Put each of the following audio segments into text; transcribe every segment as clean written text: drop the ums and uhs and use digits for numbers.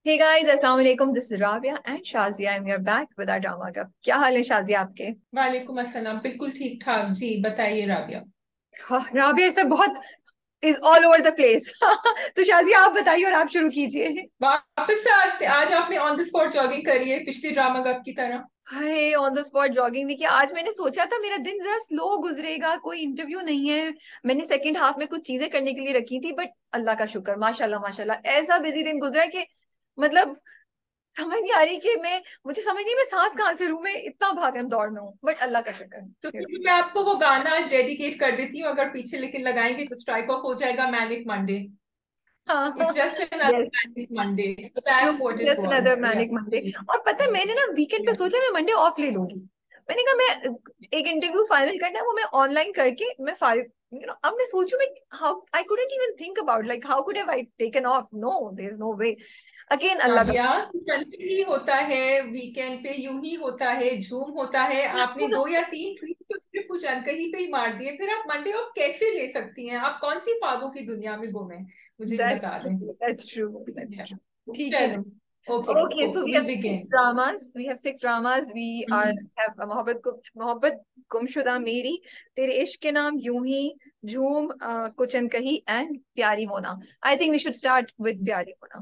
Hey guys, अस्सलाम वालेकुम. This is Rabia and Shazia and we are back with our drama club. क्या हाल है शाजिया आपके? वालेकुम अस्सलाम। बिल्कुल ठीक ठाक जी, बताइए राबिया। हाँ, राबिया इस वक्त बहुत is all over the place. तो शाजिया आप बताइए और आप शुरू कीजिए. वापस से आज आपने ऑन द स्पॉट जॉगिंग करी है पिछली ड्रामा कब की तरह। Hi, on the spot jogging. देखिए आज मैंने सोचा था मेरा दिन जरा स्लो गुजरेगा, कोई इंटरव्यू नहीं है. मैंने सेकंड हाफ में कुछ चीजें करने के लिए रखी थी, बट अल्लाह का शुक्र, माशाल्लाह माशाल्लाह ऐसा बिजी दिन गुजरा कि मतलब समझ नहीं आ रही कि मुझे समझ नहीं मैं सांस कहाँ से लूं. मैं इतना भागम दौड़ में हूँ, बट अल्लाह का तो शुक्र. फिर मैं आपको वो गाना डेडिकेट कर देती हूँ, अगर पीछे लेकिन लगाएंगे तो स्ट्राइक ऑफ हो जाएगा मैनिक मंडे। हाँ. It's just another yes. Manic Monday, so true. That's what it just another was. Yeah manic Monday. और पता है मैंने ना वीकेंड पे सोचा मैं मंडे ऑफ ले लूंगी. मैंने कहा मैं एक इंटरव्यू फाइनल करना है, वो मैं ऑनलाइन करके मैं फारिग. अब मैं सोचूं मैं how I couldn't even think about like how could have I taken off. No, there is no way. Again Allah का. राबिया, वीकेंड ही होता है, वीकेंड पे यूं ही होता है, झूम होता है। आपने दो या तीन ट्वीट तो सिर्फ कुछ कहीं पे ही मार दिए, फिर आप मंडे ऑफ कैसे ले सकती हैं? आप कौन सी ख्वाबों की दुनिया में गुम हैं? मुझे ये दैट्स बता दें। True, that's true, that's true. ठीक है. चलो, okay, Okay, so so we we have six begin. dramas. We have six dramas. We are have मोहब्बत गुमशुदा मेरी, तेरे इश्क के नाम, यूं ही, झूम, कुछ अनकही एंड प्यारी Mona. I think we should start with Pyari Mona.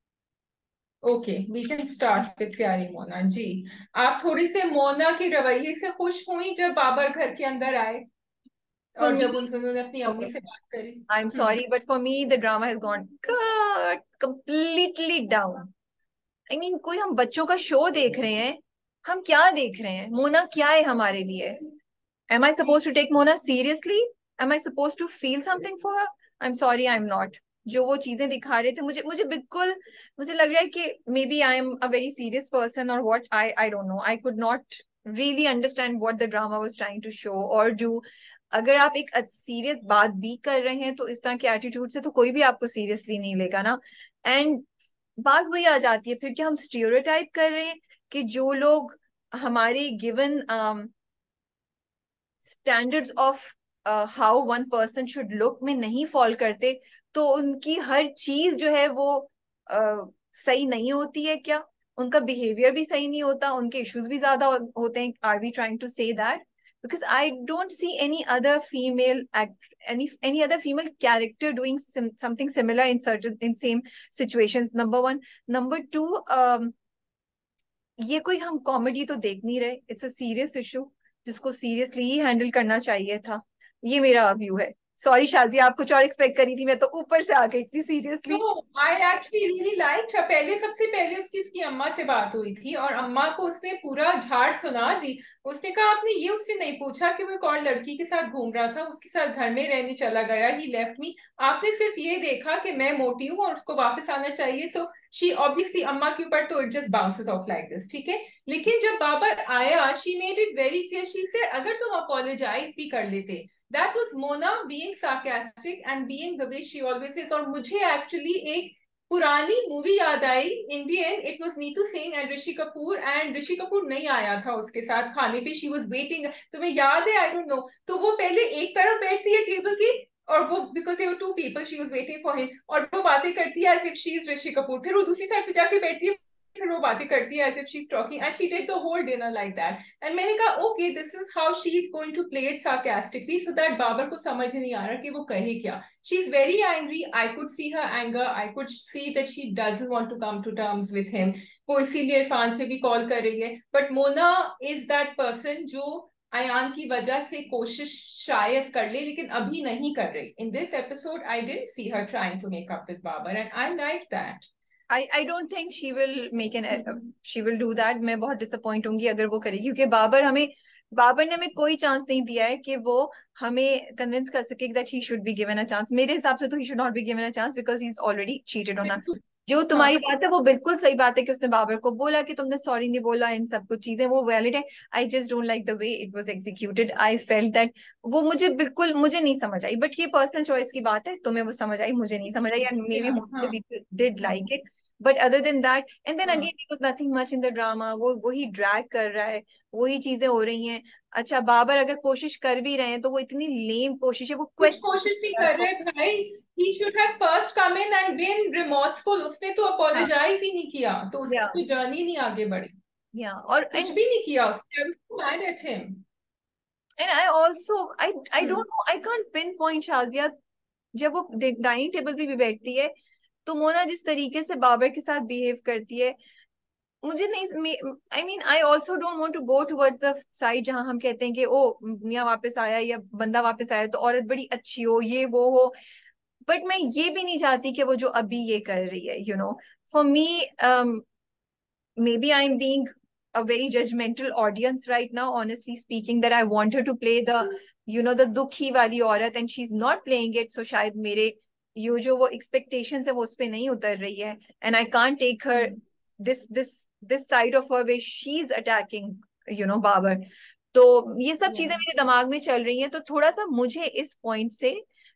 Okay, we can start with Pyari Mona जी। आप थोड़ी से मोना के रवैये से खुश हुई जब बाबर घर के अंदर आए For और me, जब उन्होंने अपनी अम्मी okay, से बात करी। I'm sorry, but for me the drama has gone cut completely down. I mean, कोई हम बच्चों का शो देख रहे हैं. हम क्या देख रहे हैं? मोना क्या है हमारे लिए? Am I supposed to take Mona seriously? Am I supposed to feel something for her? I'm sorry, I'm not. जो वो चीजें दिखा रहे थे, मुझे मुझे बिल्कुल मुझे लग रहा है कि maybe I am a very serious person और what. I don't know. I could not really understand what the drama was trying to show or do. अगर आप एक सीरियस बात भी कर रहे हैं तो इस तरह के एटीट्यूड से तो कोई भी आपको सीरियसली नहीं लेगा ना. एंड बात वही आ जाती है फिर कि हम स्टीरियोटाइप कर रहे हैं कि जो लोग हमारे given standards of how one person should look में नहीं फॉल करते, तो उनकी हर चीज जो है वो सही नहीं होती है क्या? उनका बिहेवियर भी सही नहीं होता, उनके इश्यूज भी ज्यादा होते हैं. Are we trying to say that? because I don't see any other female character doing something similar in same situations. Number one. Number two, ये कोई हम कॉमेडी तो देख नहीं रहे. इट्स अ सीरियस इशू जिसको सीरियसली ही हैंडल करना चाहिए था. ये मेरा व्यू है. सॉरी शाजी, आप कुछ और एक्सपेक्ट करी थी, मैं तो ऊपर से आ गई इतनी no, seriously. I actually really like. पहले, सबसे पहले उसकी अम्मा से बात हुई थी और अम्मा को उसने पूरा झाड़ सुना दी। उसने कहा आपने ये उससे नहीं पूछा कि वो एक और लड़की के साथ घूम रहा था, उसके साथ घर में रहने चला गया, ही लेफ्ट मी। आपने सिर्फ ये देखा कि मैं मोटी हूँ और उसको वापस आना चाहिए, सो शी ऑब्वियसली अम्मा के ऊपर तो it just bounces off like this, ठीक है। लेकिन जब बाबर आया, she made it very clear, she said अगर तुम अपोलोजाइज भी कर लेते, that was Mona being sarcastic and being the way she always is. और मुझे एक्चुअली एक पुरानी मूवी याद आई, Indian. It was Neetu Singh and Rishi Kapoor, and Rishi Kapoor नहीं आया था उसके साथ खाने पे, शी वाज वेटिंग। तुम्हें याद है? I don't know. तो वो पहले एक तरफ बैठती है टेबल की, और वो because there were two people, she was waiting for him, और वो बातें करती है as if she is Rishi Kapoor. फिर वो दूसरी साइड पे जाके बैठती है, फिर वो बातें करती है as if she is talking, and she did the whole dinner like that. And मैंने कहा okay, this is how she is going to play it sarcastically, so that Babar को समझ नहीं आ रहा कि वो कहे क्या। She is very angry, I could see her anger, I could see that she doesn't want to come to terms with him. वो इसीलिए इरफान से भी कॉल कर रही है, but Mona is that person जो अयान की वजह से कोशिश शायद कर ले, लेकिन अभी नहीं कर रही। In this episode I didn't see her trying to make up with Babar, and I like that. I don't think she will do that. मैं बहुत डिसअपॉइंट होंगी अगर वो करेगी, क्योंकि बाबर ने हमें कोई चांस नहीं दिया है कि वो हमें कन्विंस कर सके that he should be given a chance. मेरे हिसाब से तो he should not be given a chance because he is already cheated on. बिल्कुल। जो हाँ, तुम्हारी बात है वो बिल्कुल सही बात है कि उसने बाबर को बोला कि तुमने सॉरी नहीं बोला, इन सब कुछ चीजें वो वैलिड है. I just don't like the way it was executed. I felt that वो मुझे नहीं समझ आई. बट ये पर्सनल चॉइस की बात है, तुम्हें वो समझ आई, मुझे नहीं समझ आई, एंड मे बी या मोस्ट ऑफ हाँ। The people did like it. But other than that, and then हाँ, again it was nothing much in the drama, वो वही ड्रैग कर रहा है, वही चीजें हो रही हैं। अच्छा बाबर अगर कोशिश कर भी रहे हैं तो वो इतनी लेम कोशिश है, वो कुछ क्वेश्चन कोशिश नहीं कर रहे भाई। He should have first come in and been remorseful. उसने तो हाँ अपोलोजाइज ही नहीं किया, तो या उसकी तो जर्नी नहीं आगे बढ़ी। या और कुछ भी नहीं किया उसने। I was so mad at him. And I also I hmm. Don't know, I can't pinpoint Shazia, जब वो डाइनिंग टेबल पे भी बैठती है तो मोना जिस तरीके से बाबर के साथ बिहेव करती है, मुझे नहीं, I mean I also don't want to go towards the side जहां हम कहते हैं कि ओ मियाँ वापस आया या बंदा वापस आया तो औरत बड़ी अच्छी हो, ये वो हो। बट मैं ये भी नहीं चाहती कि वो जो अभी ये कर रही है, you know, for me, maybe I'm being a very judgmental audience right now, honestly speaking, that I want her to play the, you know, the dukhi wali aurat and she's not playing it. So शायद मेरे ये जो वो expectations है वो उस पे नहीं उतर रही है, and I can't take her hmm. this side of her where she's attacking, you know, Babar. तो ये सब चीजें Yeah. मेरे दिमाग में चल रही हैं, तो थोड़ा सा मुझे इस पॉइंट से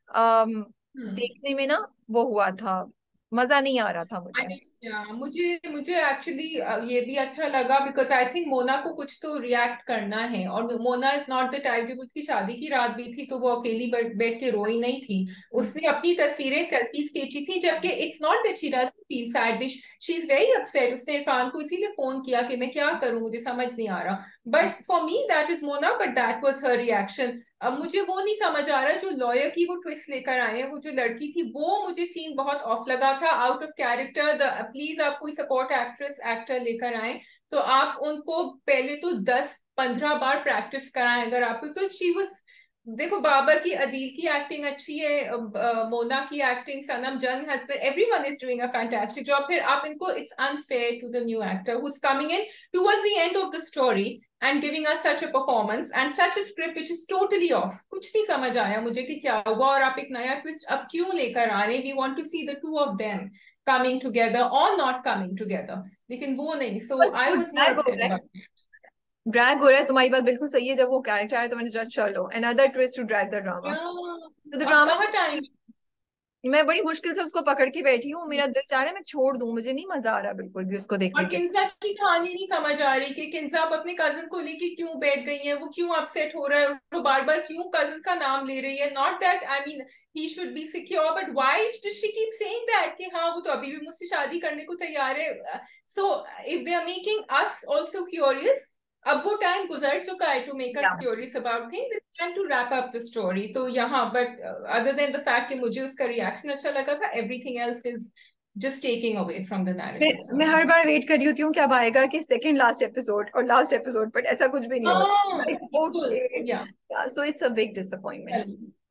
हम्म। देखने में ना वो हुआ था, मजा नहीं आ रहा था मुझे। मुझे मुझे एक्चुअली ये भी अच्छा लगा बिकॉज आई थिंक मोना को कुछ तो रिएक्ट करना है। और Mona is not the type, जब उसकी शादी की रात भी थी तो वो अकेली बैठ बैठ के रोई नहीं थी। हम्म, उसने अपनी तस्वीरें सेल्फीज खींची थी, जबकि it's not that she doesn't feel sad, she is very upset. उसने इरफान को इसीलिए फोन किया कि मैं क्या करूं, मुझे समझ नहीं आ रहा। But for me that is Mona, but that was her reaction. अब मुझे वो नहीं समझ आ रहा जो लॉयर की वो ट्विस्ट लेकर आए हैं, वो जो लड़की थी, वो मुझे सीन बहुत ऑफ लगा था, out of character. The please आप कोई सपोर्ट एक्ट्रेस एक्टर लेकर आए तो आप उनको पहले तो 10-15 बार प्रैक्टिस कराएं अगर आप, बिकॉज शी वाज, देखो बाबर की, अदील की एक्टिंग अच्छी है, मोना की acting, Sanam Jung has been, everyone is doing a fantastic job. फिर आप इनको, it's unfair to the new actor who is coming in towards the end of the story and giving us such a performance and such a script which is totally off. कुछ नहीं समझ आया मुझे कि क्या हुआ, और आप एक नया ट्विस्ट अब क्यों लेकर आ रहे हैं। We want to see the two of them coming together or not coming together, लेकिन वो नहीं। So बस I वो was more ड्रैग हो upset रहा है, about it. ड्रैग हो रहा है, तुम्हारी बात बिल्कुल सही है। जब वो कैरेक्टर आया तो मैंने सोचा चलो another twist to drag the drama, Yeah. तो द अब ड्रामा, कहाँ टाइम। मैं बड़ी मुश्किल से उसको पकड़ के बैठी हूँ, मेरा दिल चाह रहा है मैं छोड़ दूं, मुझे नहीं मजा आ रहा बिल्कुल भी उसको और देखने के। किन्जा की कहानी नहीं समझ आ रही कि किन्जा अब अपने कजन को लेके क्यों बैठ गई है, वो क्यों अपसेट हो रहा है, वो बार बार क्यों कजन का नाम ले रही है। Not that I mean he should be secure, but why does she keep saying that कि हाँ वो तो अभी भी मुझसे शादी करने को तैयार है। So if they are making us also curious, अब वो टाइम गुजर चुका है टू मेक या us curious about things, it's time to wrap up the story. तो यहाँ, but other than the fact कि मुझे उसका रिएक्शन अच्छा लगा था, everything else is just taking away from the मैं narrative for मैं me. हर बार वेट कर रही होती हूँ कि अब आएगा कि सेकंड लास्ट एपिसोड और लास्ट एपिसोड, बट ऐसा कुछ भी नहीं हो हाँ रहा, बिल्कुल। या okay, so it's a big disappointment.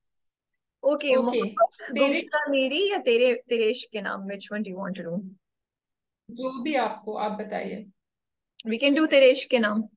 Okay, okay. Mohabbat Tere, गुमशुदा मेरी या तेरे तेरे Ishq Ke Naam, which one do you want to do? जो भी आपको, आप बताइए। वी कैन डू तेरे इश्क के नाम।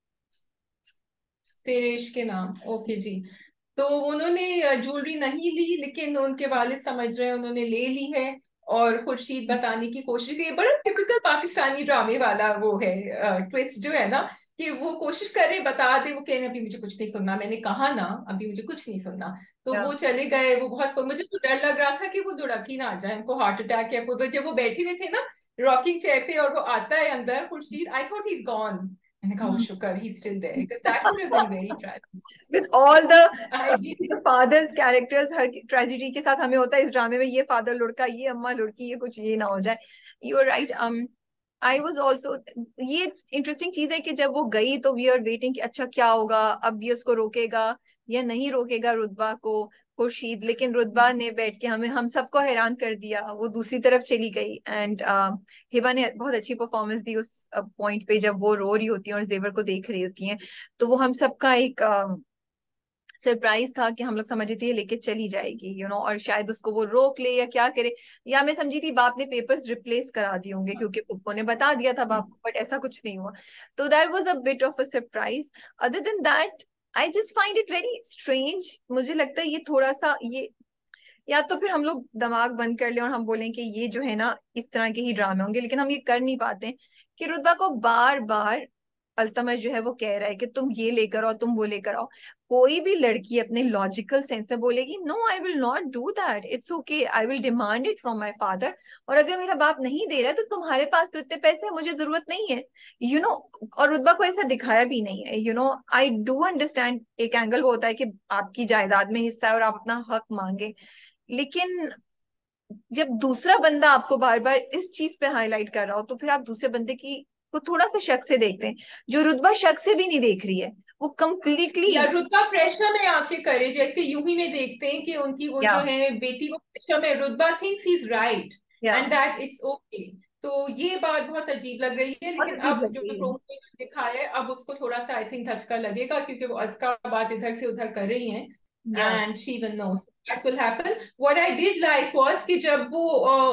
तेरे इश्क के नाम, ओके जी। तो उन्होंने ज्वेलरी नहीं ली, लेकिन उनके वालिद समझ रहे हैं उन्होंने ले ली है। और खुर्शीद बताने की कोशिश की, बड़ा टिपिकल पाकिस्तानी ड्रामे वाला वो है ट्विस्ट जो है ना, कि वो कोशिश करे बता दे, वो कहने अभी मुझे कुछ नहीं सुनना, मैंने कहा ना अभी मुझे कुछ नहीं सुनना। तो या वो चले गए। वो बहुत, मुझे तो डर लग रहा था कि वो दुड़क ही ना आ जाए, उनको हार्ट अटैक या कोई, जब वो बैठे हुए थे ना रॉकिंग चेयर पे और वो आता है अंदर Khurshid, I thought he is gone. मैंने कहा, "Oh, शुक्र he still there, because that would have been very tragic." With all the I father's characters, हर ट्रेजिडी के साथ हमें होता है इस ड्रामे में, ये फादर लुढ़का, ये अम्मा लुढ़की, ये कुछ ये ना हो जाए। You are right. I was also, ये इंटरेस्टिंग चीज है कि जब वो गई तो वी आर वेटिंग कि अच्छा क्या होगा, अब ये उसको रोकेगा या नहीं रोकेगा रुतबा को, खुर्शीद। लेकिन रुतबा ने बैठ के हमें हम सबको हैरान कर दिया, वो दूसरी तरफ चली गई। एंड हिबा ने बहुत अच्छी परफॉर्मेंस दी उस पॉइंट पे जब वो रो रही होती है और जेवर को देख रही होती है, तो वो हम सबका एक सरप्राइज था कि हम लोग समझे थे ये लेके चली जाएगी, यू नो, और शायद उसको वो रोक ले या क्या करे। या मैं समझी थी बाप ने पेपर्स रिप्लेस करा दिए होंगे क्योंकि पुप्पो ने बता दिया था बाप को, बट ऐसा कुछ नहीं हुआ। तो that was a bit of a surprise. Other than that I just find it very strange. मुझे लगता है ये थोड़ा सा ये, या तो फिर हम लोग दिमाग बंद कर लें और हम बोलें कि ये जो है ना इस तरह के ही ड्रामे होंगे, लेकिन हम ये कर नहीं पाते कि रुतबा को बार बार अल्तमश जो है वो कह रहा है कि तुम ये लेकर आओ, तुम वो लेकर आओ, कोई भी लड़की अपने लॉजिकल सेंस से बोलेगी no I will not do that, it's okay, I will demand it from my father. और अगर मेरा बाप नहीं दे रहा है तो तुम्हारे पास तो इतने पैसे हैं, मुझे जरूरत नहीं है, यू नो। और रुतबा को ऐसा दिखाया भी नहीं है, आई डू अंडरस्टैंड एक एंगल वो होता है कि आपकी जायदाद में हिस्सा है और आप अपना हक मांगे, लेकिन जब दूसरा बंदा आपको बार बार इस चीज पे हाईलाइट कर रहा हो तो फिर आप दूसरे बंदे की को थोड़ा सा शक से देखते हैं, जो रुतबा शक से भी नहीं देख रही है, वो कंप्लीटली। या रुतबा प्रेशर में आके करे, जैसे यूं ही में देखते हैं कि उनकी वो या जो है बेटी वो प्रेशर में, Rutba thinks he is right या एंड दैट इट्स ओके। तो ये बात बहुत अजीब लग रही है, बहुत लेकिन अजीब अब लग जो रही है। प्रोमो में दिखाया है अब उसको थोड़ा सा आई थिंक धचका लगेगा, क्योंकि वो अज़का बात इधर से उधर कर रही हैं या and she will know that will happen. What I did like was कि जब वो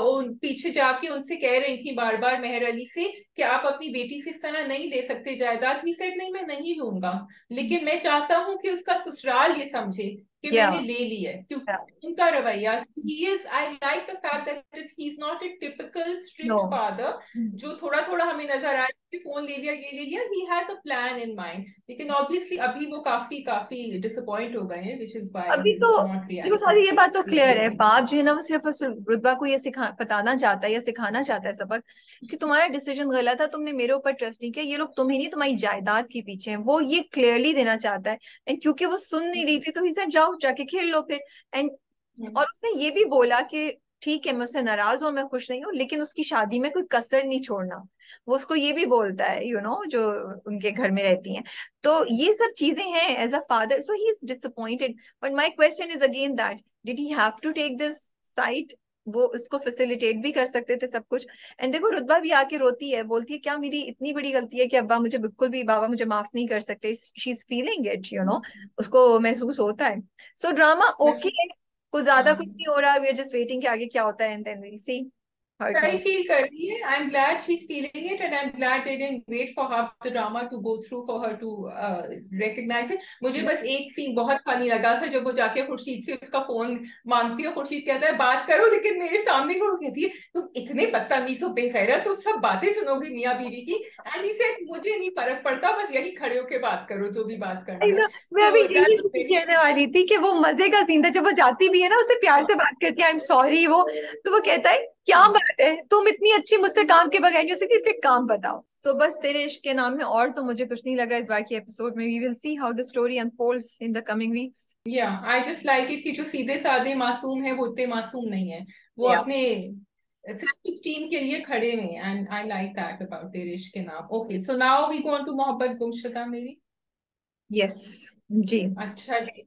पीछे जाके उनसे कह रही थी बार बार मेहर अली से कि आप अपनी बेटी से इस तरह नहीं ले सकते जायदाद, ही सेड नहीं मैं नहीं लूंगा, लेकिन मैं चाहता हूं कि उसका ससुराल ये समझे कि या मैंने ले ली है, क्योंकि उनका रवैया, he is, I like the fact that is he is not a typical no. Strict father जो थोड़ा थोड़ा हमें नजर आया कि फोन ले लिया ये ले लिया, he has a plan in mind. लेकिन ऑब्वियसली अभी वो काफी काफी डिसअपॉइंट हो गए हैं, विच इज व्हाई अभी ही तो इज नॉट देखो रिएक्टिंग सारी ये बात तो द वे क्लियर है, ही। बाप जो है ना वो सिर्फ और सिर्फ रुतबा को ये बताना चाहता है या सिखाना चाहता है सबक कि तुम्हारा डिसीजन गलत था, तुमने मेरे ऊपर ट्रस्ट नहीं किया, ये लोग तुम ही नहीं तुम्हारी जायदाद के पीछे हैं, वो ये क्लियरली देना चाहता है। एंड क्योंकि वो सुन नहीं रही थी तो ही सेड जाओ जाके खेल लो फिर। एंड और उसने ये भी बोला कि ठीक है मैं उससे नाराज हूँ, मैं खुश नहीं हूँ, लेकिन उसकी शादी में कोई कसर नहीं छोड़ना। वो उसको ये भी बोलता है, जो उनके घर में रहती हैं। तो ये सब चीजें हैं as a father, so he is disappointed. But my question is again that did he have to take this side? वो उसको फैसिलिटेट भी कर सकते थे सब कुछ। एंड देखो रुतबा भी आके रोती है, बोलती है क्या मेरी इतनी बड़ी गलती है कि अब्बा मुझे बिल्कुल भी, बाबा मुझे माफ नहीं कर सकते, शी इज फीलिंग इट। उसको महसूस होता है। सो ड्रामा ओके, कुछ ज्यादा कुछ हाँ, नहीं हो रहा, वी आर जस्ट वेटिंग कि आगे क्या होता है, and then we see how it सही मूव। फील कर रही है। I am glad she is feeling it and I am glad they didn't wait for half the drama to go through for her to recognise it. मुझे बस एक scene बहुत funny लगा था, जब वो जाके खुर्शीद से उसका फोन मांगती है, खुर्शीद कहता है बात करो, लेकिन मेरे सामने वो कहती है तुम इतने बदतमीज हो बेगैरत, तो सब बातें सुनोगे मियाँ बीवी की, एंड ही सेड मुझे नहीं फर्क पड़ता, बस यही खड़े होके बात करो जो भी बात आई करनी नो, है। मैं अभी सो यही दैट्स वेरी कहने वाली थी कि वो मजे का सीन था जब वो जाती भी है ना, उससे प्यार से बात करती है, आई एम सॉरी, वो तो वो कहता है क्या बात है, तुम इतनी अच्छी मुझसे काम के बगैर नहीं हो सकती, इससे काम बताओ। तो बस तेरे इश्क के नाम में, और तो मुझे कुछ नहीं लग रहा है इस बार के एपिसोड में। We will see how the story unfolds in the coming weeks. या आई जस्ट लाइक इट कि जो सीधे साधे मासूम है वो उतने मासूम नहीं है, वो या अपने सेल्फ स्टीम के लिए खड़े में, and I like that about Tere Ishq Ke Naam. Okay, so now we go on to Mohabbat Gumshuda Meri. Yes जी। अच्छा जी,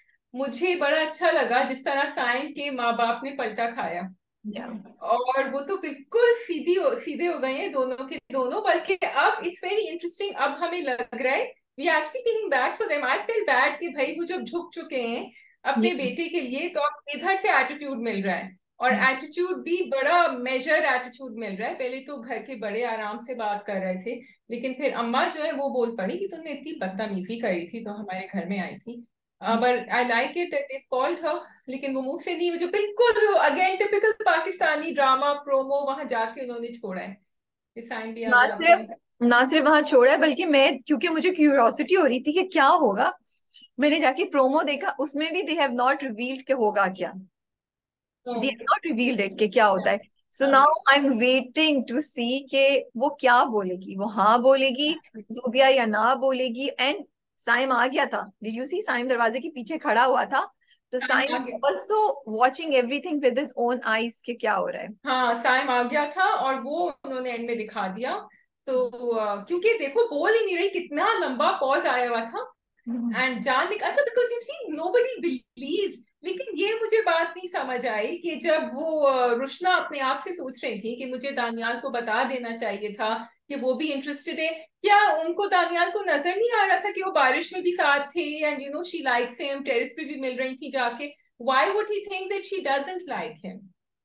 मुझे बड़ा अच्छा लगा जिस तरह साइम के माँ बाप ने पलटा खाया, या और वो तो बिल्कुल सीधे हो गए हैं दोनों के दोनों, बल्कि अब इट्स वेरी इंटरेस्टिंग, अब हमें लग रहा है we actually feeling bad for them. I feel bad कि भाई वो जब झुक चुके हैं अपने बेटे के लिए, तो अब इधर से एटीट्यूड मिल रहा है, और एटीट्यूड भी बड़ा मेजर एटीट्यूड मिल रहा है। पहले तो घर के बड़े आराम से बात कर रहे थे, लेकिन फिर अम्मा जो है वो बोल पड़ी कि तुमने इतनी बदतमीजी करी थी तो हमारे घर में आई थी। But I like it that they called her, लेकिन वो मुंह से नहीं, वो जो बिल्कुल again typical Pakistani drama promo वहां जाके उन्होंने छोड़ा है कि साइन भी आ ना जाते सिर्फ हैं। ना सिर्फ वहां छोड़ा है, बल्कि मैं, क्योंकि मुझे क्यूरियोसिटी हो रही थी कि क्या होगा, मैंने जाके प्रोमो देखा, उसमें भी दे हैव नॉट रिवील्ड के होगा क्या, तो they have not revealed it के क्या होता है। सो हाँ, now I am waiting to see के वो क्या बोलेगी, वो हाँ बोलेगी जूबिया या ना बोलेगी। एंड साइम आ गया था, डिड यू सी, साइम दरवाजे के पीछे खड़ा हुआ था, तो साइम आ साइम गया। Also watching everything with his own eyes के क्या हो रहा है। हाँ, साइम आ गया था और वो उन्होंने एंड में दिखा दिया। तो क्योंकि देखो बोल ही नहीं रही, कितना लंबा पॉज आया हुआ था, एंड जान निक अच्छा because you see nobody believes. लेकिन ये मुझे बात नहीं समझ आई कि जब वो रुशना अपने आप से सोच रही थी कि मुझे दानियाल को बता देना चाहिए था कि वो भी इंटरेस्टेड है, क्या उनको दानियाल को नजर नहीं आ रहा था कि वो बारिश में भी साथ थे, and you know she likes him, terrace पे भी मिल रही थी जाके, why would he think that she doesn't like him?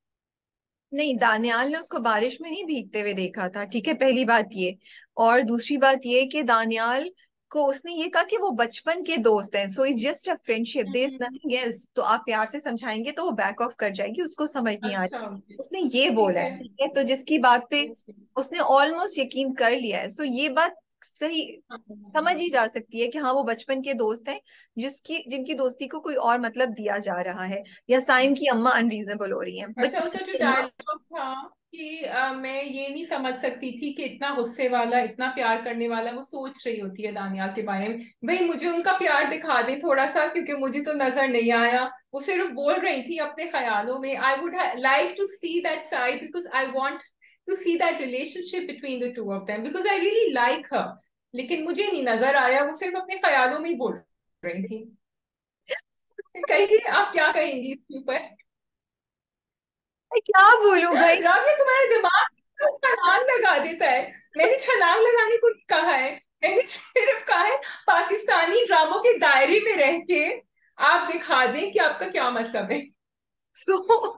नहीं, दानियाल ने उसको बारिश में नहीं भीगते हुए देखा था, ठीक है, पहली बात ये। और दूसरी बात ये कि दानियाल को उसने ये कहा कि वो बचपन के दोस्त हैं, so it's just a friendship, there is nothing else, तो आप प्यार से समझाएंगे तो वो बैक ऑफ कर जाएगी, उसको समझ नहीं आ अच्छा, रही। ओके, उसने ये ठीक बोला है। है, ठीक है, तो जिसकी बात पे उसने ऑलमोस्ट यकीन कर लिया है, सो ये बात सही समझ ही जा सकती है कि हाँ वो बचपन के दोस्त हैं, जिनकी दोस्ती को कोई और मतलब दिया जा रहा है, या साइम की अम्मा अनरीजनेबल हो रही है, बट अच्छा, साइम उनका जो की अम्मा। डायलॉग था कि मैं ये नहीं समझ सकती थी कि इतना गुस्से वाला, इतना प्यार करने वाला वो सोच रही होती है दानियाल के बारे में। भाई मुझे उनका प्यार दिखा दे थोड़ा सा, क्योंकि मुझे तो नजर नहीं आया। वो सिर्फ बोल रही थी अपने ख्यालों में। I would like to see that side, because I want to see that relationship between the two of them, because I really like her. लेकिन मुझे नहीं नजर आया, वो सिर्फ अपने ख्यालों में ही बोल रही थी। कहिए, आप क्या कहेंगी इसके ऊपर? मैं क्या बोलूं भाई। राम्य, तुम्हारा दिमाग तो छलांग लगा देता है। मैंने छलांग लगाने को नहीं कहा है। मैंने सिर्फ कहा है पाकिस्तानी ड्रामों के दायरे में रह के आप दिखा दें कि आपका क्या मतलब है। सो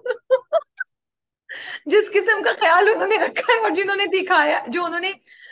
जिस किस्म का ख्याल उन्होंने रखा है और जिन्होंने दिखाया, जो उन्होंने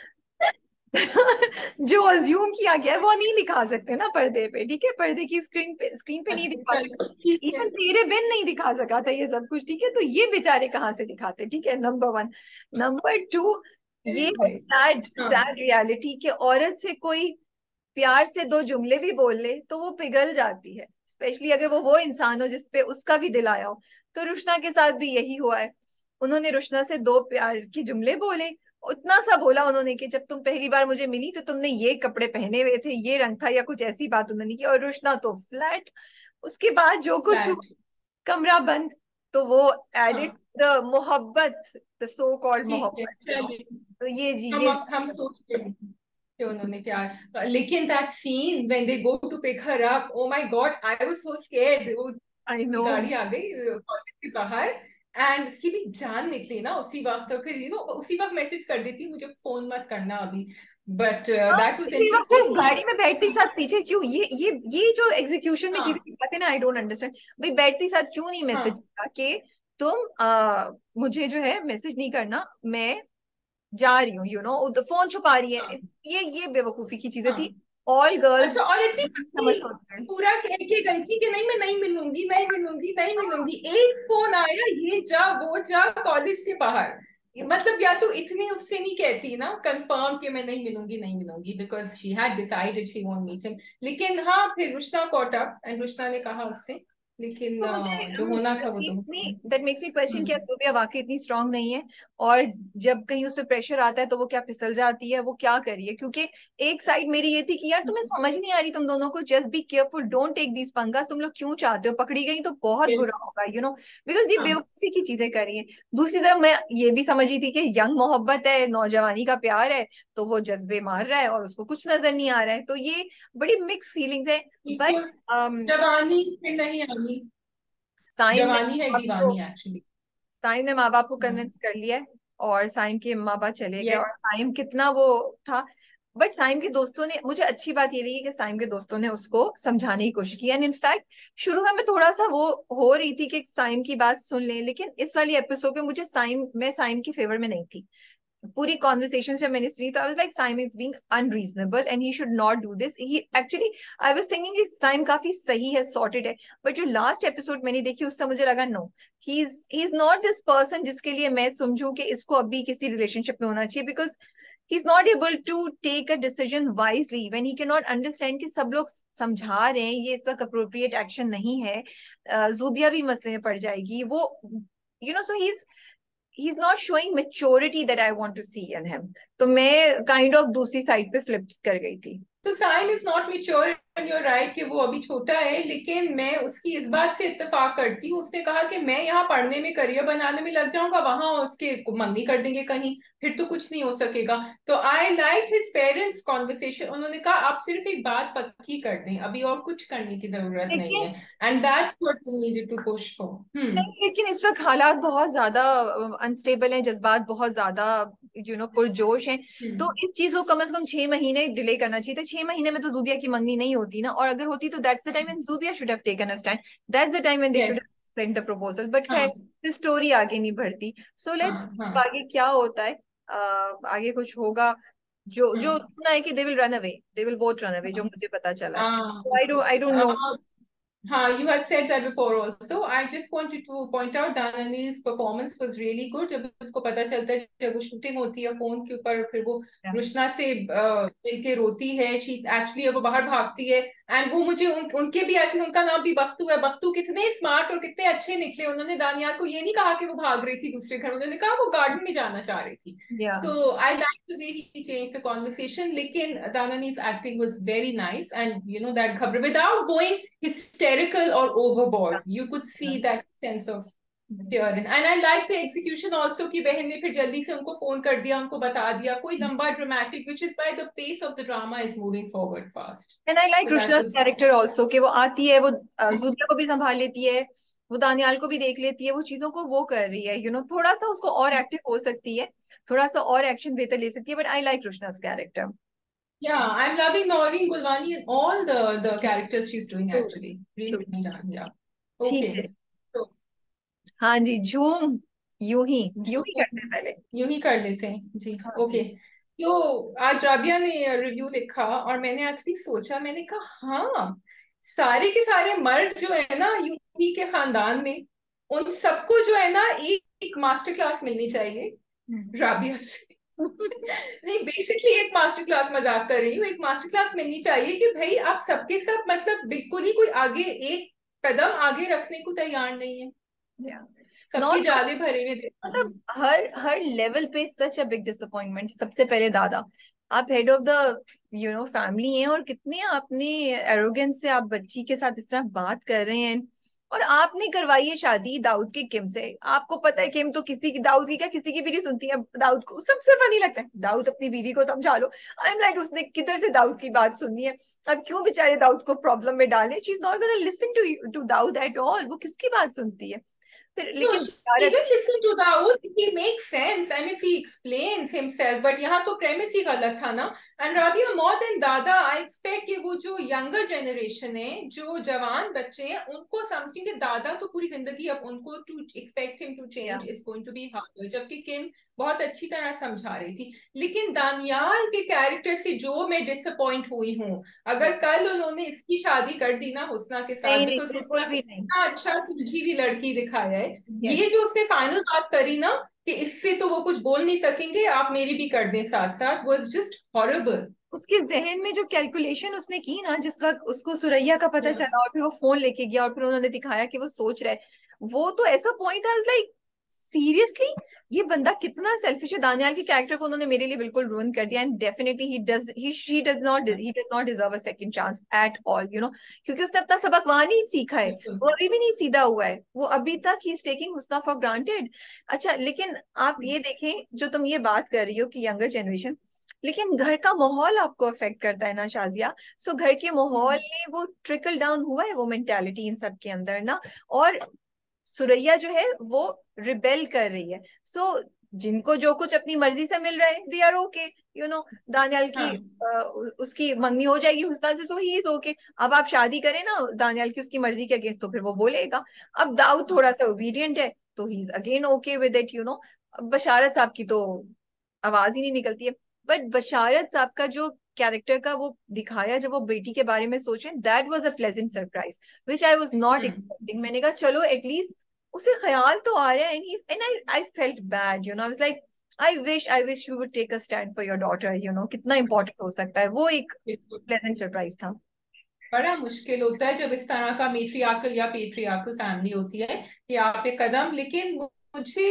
जो अज्यूम किया गया है, वो नहीं दिखा सकते ना पर्दे पे, ठीक है, पर्दे की स्क्रीन पे नहीं अच्छा दिखा चलो, ठीक सकते। है। इवन तेरे बिन नहीं दिखा सका था ये सब कुछ, ठीक है, तो ये बेचारे कहाँ से दिखाते, ठीक है, नंबर वन। नंबर टू, ये Anyway, सैड हाँ सैड रियलिटी कि औरत से कोई प्यार से दो जुमले भी बोल ले तो वो पिघल जाती है, स्पेशली अगर वो इंसान हो जिसपे उसका भी दिल आया हो। तो रुशना के साथ भी यही हुआ है। उन्होंने रुशना से दो प्यार के जुमले बोले, उतना सा बोला उन्होंने कि जब तुम पहली बार मुझे मिली तो तुमने ये कपड़े पहने हुए थे, ये रंग था, या कुछ ऐसी बात उन्होंने की, और रुशना तो फ्लैट। उसके बाद जो कुछ हुआ, फ्लैट। कमरा बंद। तो वो एडिड हाँ द मोहब्बत, द सो कॉल्ड ठीक है, मोहब्बत, चलिए। तो ये जी हम ये। अब हम सोचते हैं कि उन्होंने प्यार, लेकिन that scene when they go to pick her up, oh my God, I was so scared. वो आई नो। गाड़ी आ गई कॉलेज के बाहर, एंड उसकी भी जान निकली ना उसी वक्त। तो फिर उसी वक्त मैसेज कर देती मुझे फोन मत करना अभी। बट हाँ, दैट वाज इसी वक्त वो इंटरेस्टिंग ही। गाड़ी में बैठते ही साथ पीछे क्यों, ये जो एग्जीक्यूशन में चीजें हाँ दिखाते हैं ना, आई डोंट अंडरस्टैंड। भाई बैठते ही साथ क्यों नहीं मैसेज हाँ किया कि तुम मुझे जो है मैसेज नहीं करना, मैं जा रही हूँ, फोन छुपा रही है। हाँ ये बेवकूफी की चीजें थी। हाँ। ऑल गर्ल्स अच्छा, और इतनी समझ पतली होती है। पूरा कह के गई थी कि नहीं मैं नहीं मिलूंगी, नहीं मिलूंगी, नहीं मिलूंगी। एक फोन आया, ये जा वो जा कॉलेज के बाहर। मतलब या तो इतनी उससे नहीं कहती ना कंफर्म कि मैं नहीं मिलूंगी, नहीं मिलूंगी, because she had decided she won't meet him. लेकिन हाँ, फिर Rushta caught up and Rushta ने कहा उससे। लेकिन तो मुझे जो होना था वो तो हो गया। दैट मेक्स मी क्वेश्चन, क्या हम्म। सोबिया वाकई इतनी स्ट्रांग नहीं है? और जब कहीं उस पर प्रेशर आता है तो वो क्या फिसल जाती है, वो क्या करिए? क्योंकि एक साइड मेरी ये थी कि यार तुम्हें समझ नहीं आ रही तुम दोनों को, just be careful, don't take these पंगास, तुम लोग क्यों चाहते हो, पकड़ी गई तो बहुत यस। बुरा होगा, बिकॉज ये हाँ बेवकूफी की चीजें कर रही है। दूसरी तरफ मैं ये भी समझी थी कि यंग मोहब्बत है, नौजवानी का प्यार है, तो वो जज्बे मार रहा है और उसको कुछ नजर नहीं आ रहा है, तो ये बड़ी मिक्स फीलिंग्स है। बिल्कुल। बट जवानी फिर नहीं आनी। साइम ने जवानी है दीवानी एक्चुअली। साइम ने माँ बाप को हाँ। कन्विंस कर लिया है, और साइम के माँ बाप चले गए, यस। और साइम कितना वो था। बट साइम के दोस्तों ने, मुझे अच्छी बात ये लगी कि साइम के दोस्तों ने उसको समझाने की कोशिश की, एंड इनफैक्ट शुरू में मैं थोड़ा सा वो हो रही थी कि साइम की बात सुन ले, लेकिन इस वाली एपिसोड में मैं साइम की फेवर में नहीं थी। पूरी कॉन्वर्सेशन जब मैंने सुनी तो I was like Saim is being unreasonable and he should not do this, he actually, I was thinking कि साइम काफी सही है, सॉर्टेड है। बट जो लास्ट एपिसोड मैंने देखी उससे मुझे लगा no, he is not this person जिसके लिए मैं समझूं कि इसको अभी किसी रिलेशनशिप में होना चाहिए, because he is not able to take a decision wisely when he can not understand कि सब लोग समझा रहे हैं, ये इस वक्त अप्रोप्रिएट एक्शन नहीं है। जूबिया भी मसले में पड़ जाएगी वो, सो ही he's not showing maturity that I want to see in him. तो मैं काइंड ऑफ दूसरी साइड पे फ्लिप कर गई थी। तो Saim is not mature and you're right कि वो अभी छोटा है, लेकिन मैं उसकी इस बात से इत्तेफाक करती हूँ। उसने कहा कि मैं यहाँ पढ़ने में, करियर बनाने में लग जाऊंगा, वहां उसके मंगनी कर देंगे कहीं, फिर तो कुछ नहीं हो सकेगा। तो I like his parents conversation. उन्होंने कहा आप सिर्फ एक बात पक्की कर दें, अभी और कुछ करने की जरूरत नहीं लेकिन है। And that's what we needed to push for. Hmm. नहीं, लेकिन इस वक्त हालात बहुत ज्यादा अनस्टेबल हैं, जज्बात बहुत ज्यादा पुरजोश हैं। तो हम्म। इस चीज को कम से कम 6 महीने डिले करना चाहिए था। 6 महीने में तो जूबिया की मंगनी नहीं होती ना, और अगर होती तो that's the time when Zubia should have taken a stand, that's the time when they should yes. Have sent the proposal. But खैर, हाँ फिर स्टोरी आगे नहीं बढ़ती। सो लेट्स, हाँ हाँ आगे क्या होता है, आगे कुछ होगा। जो जो हाँ सुना है कि they will run away, they will both run away, जो हाँ मुझे पता चला है, हाँ। I don't know. हाँ, you had said that before also. I just wanted to point out Danani's performance was really good. जब उसको पता चलता है, जब वो शूटिंग होती है फोन के ऊपर, फिर वो Yeah. रुशना से मिलके रोती है, शी एक्चुअली वो बाहर भागती है। एंड वो मुझे उनके भी, आई थिंक उनका नाम भी बख्तू है, बख्तू कितने स्मार्ट और कितने अच्छे निकले। उन्होंने दानियाल को ये नहीं कहा कि वो भाग रही थी दूसरे घर, उन्होंने कहा वो गार्डन में जाना चाह रही थी। Yeah. तो I like the way he change the conversation. लेकिन दानानी's acting was very nice, and you know that घबरा without going hysterical or overboard, you could see Yeah. that sense of fear. And I like the execution also कि बहन ने फिर जल्दी से उनको फोन कर दिया, उनको बता दिया, कोई लंबा dramatic, which is why the pace of the drama is moving forward fast. And I like So that रुशना's was कैरेक्टर ऑल्सो, कि वो आती है, वो जूबिया को भी संभाल लेती है, वो दानियाल को भी देख लेती है, वो चीजों को वो कर रही है, थोड़ा सा उसको और एक्टिव हो सकती है, थोड़ा सा और एक्शन बेहतर ले सकती है, बट आई लाइक रुशना's character. yeah, I'm loving Noreen Gulwani and all the characters she's doing actually. Really true. well done. Yeah. ठीक है। Okay. So हाँ जी, झूम, यूं ही जो करते हैं पहले। यूं ही कर लेते हैं जी। हाँ ओके। जी। तो आज राबिया ने रिव्यू लिखा और मैंने एक्चुअली सोचा, मैंने कहा हाँ, सारे के सारे मर्द जो है ना यूपी के खानदान में, उन सबको जो है ना एक मास्टर क्लास मिलनी चाहिए राबिया से। नहीं, बेसिकली एक मास्टर क्लास, मजाक कर रही हूँ, एक मास्टर क्लास मिलनी चाहिए कि भाई आप सबके सब मतलब बिल्कुल ही कोई आगे एक कदम आगे रखने को तैयार नहीं है, सबके नॉट, जाले भरे हुए देखते मतलब हैं। हर हर लेवल पे सच अ बिग डिसअपॉइंटमेंट। सबसे पहले दादा, आप हेड ऑफ द फैमिली हैं, और कितने अपने एरोगेंस से आप बच्ची के साथ इस तरह बात कर रहे हैं। और आपने करवाई है शादी दाऊद के किम से। आपको पता है किम तो किसी की, दाऊद की क्या, किसी की भी नहीं सुनती है। दाऊद को सबसे फनी लगता है, दाऊद अपनी बीवी को समझा लो। आई एम लाइक, उसने किधर से दाऊद की बात सुननी है? अब क्यों बेचारे दाऊद को प्रॉब्लम में डालें? She is not gonna listen to Dawood at all. वो किसकी बात सुनती है? फिर No, लेकिन she will listen to Dawood. He makes sense, and if he explains himself. But यहाँ तो premise ही गलत था ना। And Rabia, more than दादा, I expect कि वो जो younger generation है, जो जवान बच्चे हैं, उनको समझेंगे। दादा तो पूरी जिंदगी, अब उनको to expect him to या change is going to be harder. जबकि किम बहुत अच्छी तरह समझा रही थी। लेकिन दानियाल के कैरेक्टर से जो मैं डिसअपॉइंट हुई हूँ, अगर कल उन्होंने इसकी शादी कर दी ना हुस्ना के साथ, नहीं नहीं, बिकॉज बिल्कुल हुस्ना को भी नहीं। इतना अच्छा सुलझी हुई लड़की दिखाया है, यस। ये जो उसने फाइनल बात करी ना कि इससे तो वो कुछ बोल नहीं सकेंगे, आप मेरी भी कर दें साथ साथ, वाज जस्ट हॉरिबल। उसके जहन में जो कैलकुलेशन उसने की ना, जिस वक्त उसको सुरैया का पता चला और फिर वो फोन लेके गया और फिर उन्होंने दिखाया कि वो सोच रहा है, वो तो ऐसा पॉइंट था लाइक, सीरियसली, ये बंदा कितना सेल्फिश है। दानियाल के कैरेक्टर को उन्होंने मेरे लिए बिल्कुल रूइन कर दिया, and definitely he does not deserve a second chance at all, क्योंकि उसने अपना सबक वहां नहीं सीखा है। बिल्कुल। वो अभी भी नहीं सीधा हुआ है, वो अभी तक he is taking Husna for granted. अच्छा, लेकिन आप ये देखें, जो तुम ये बात कर रही हो कि यंगर जनरेशन, लेकिन घर का माहौल आपको अफेक्ट करता है ना शाजिया। सो घर के माहौल में वो ट्रिकल डाउन हुआ है, वो मेंटालिटी इन सब के अंदर ना। और सुरैया जो है वो रिबेल कर रही है। सो जिनको जो कुछ अपनी मर्जी से मिल रहा है, दे आर ओके। दानियाल की हाँ। उसकी मंगनी हो जाएगी हुस्ना से, सो ही इज ओके। अब आप शादी करें ना दानियाल की उसकी मर्जी के अगेंस्ट, तो फिर वो बोलेगा। अब दाऊद थोड़ा सा ओबीडियंट है, तो he is again okay with it. Basharat sahab की तो आवाज ही नहीं निकलती है। बट बशारत साहब का जो कैरेक्टर का वो दिखाया, जब वो बेटी के बारे में सोचे, that was a pleasant surprise which I was not expecting. मैंने कहा चलो एटलीस्ट उसे ख्याल तो आ रहा है। And I felt bad, I was like, I wish you would take a stand for your daughter. कितना इंपॉर्टेंट हो सकता है वो, एक बिल्कुल। प्लेजेंट सरप्राइज था। बड़ा मुश्किल होता है जब इस तरह का मेट्रियार्कल या पेट्रियार्कल फैमिली होती है कि आप एक कदम। लेकिन मुझे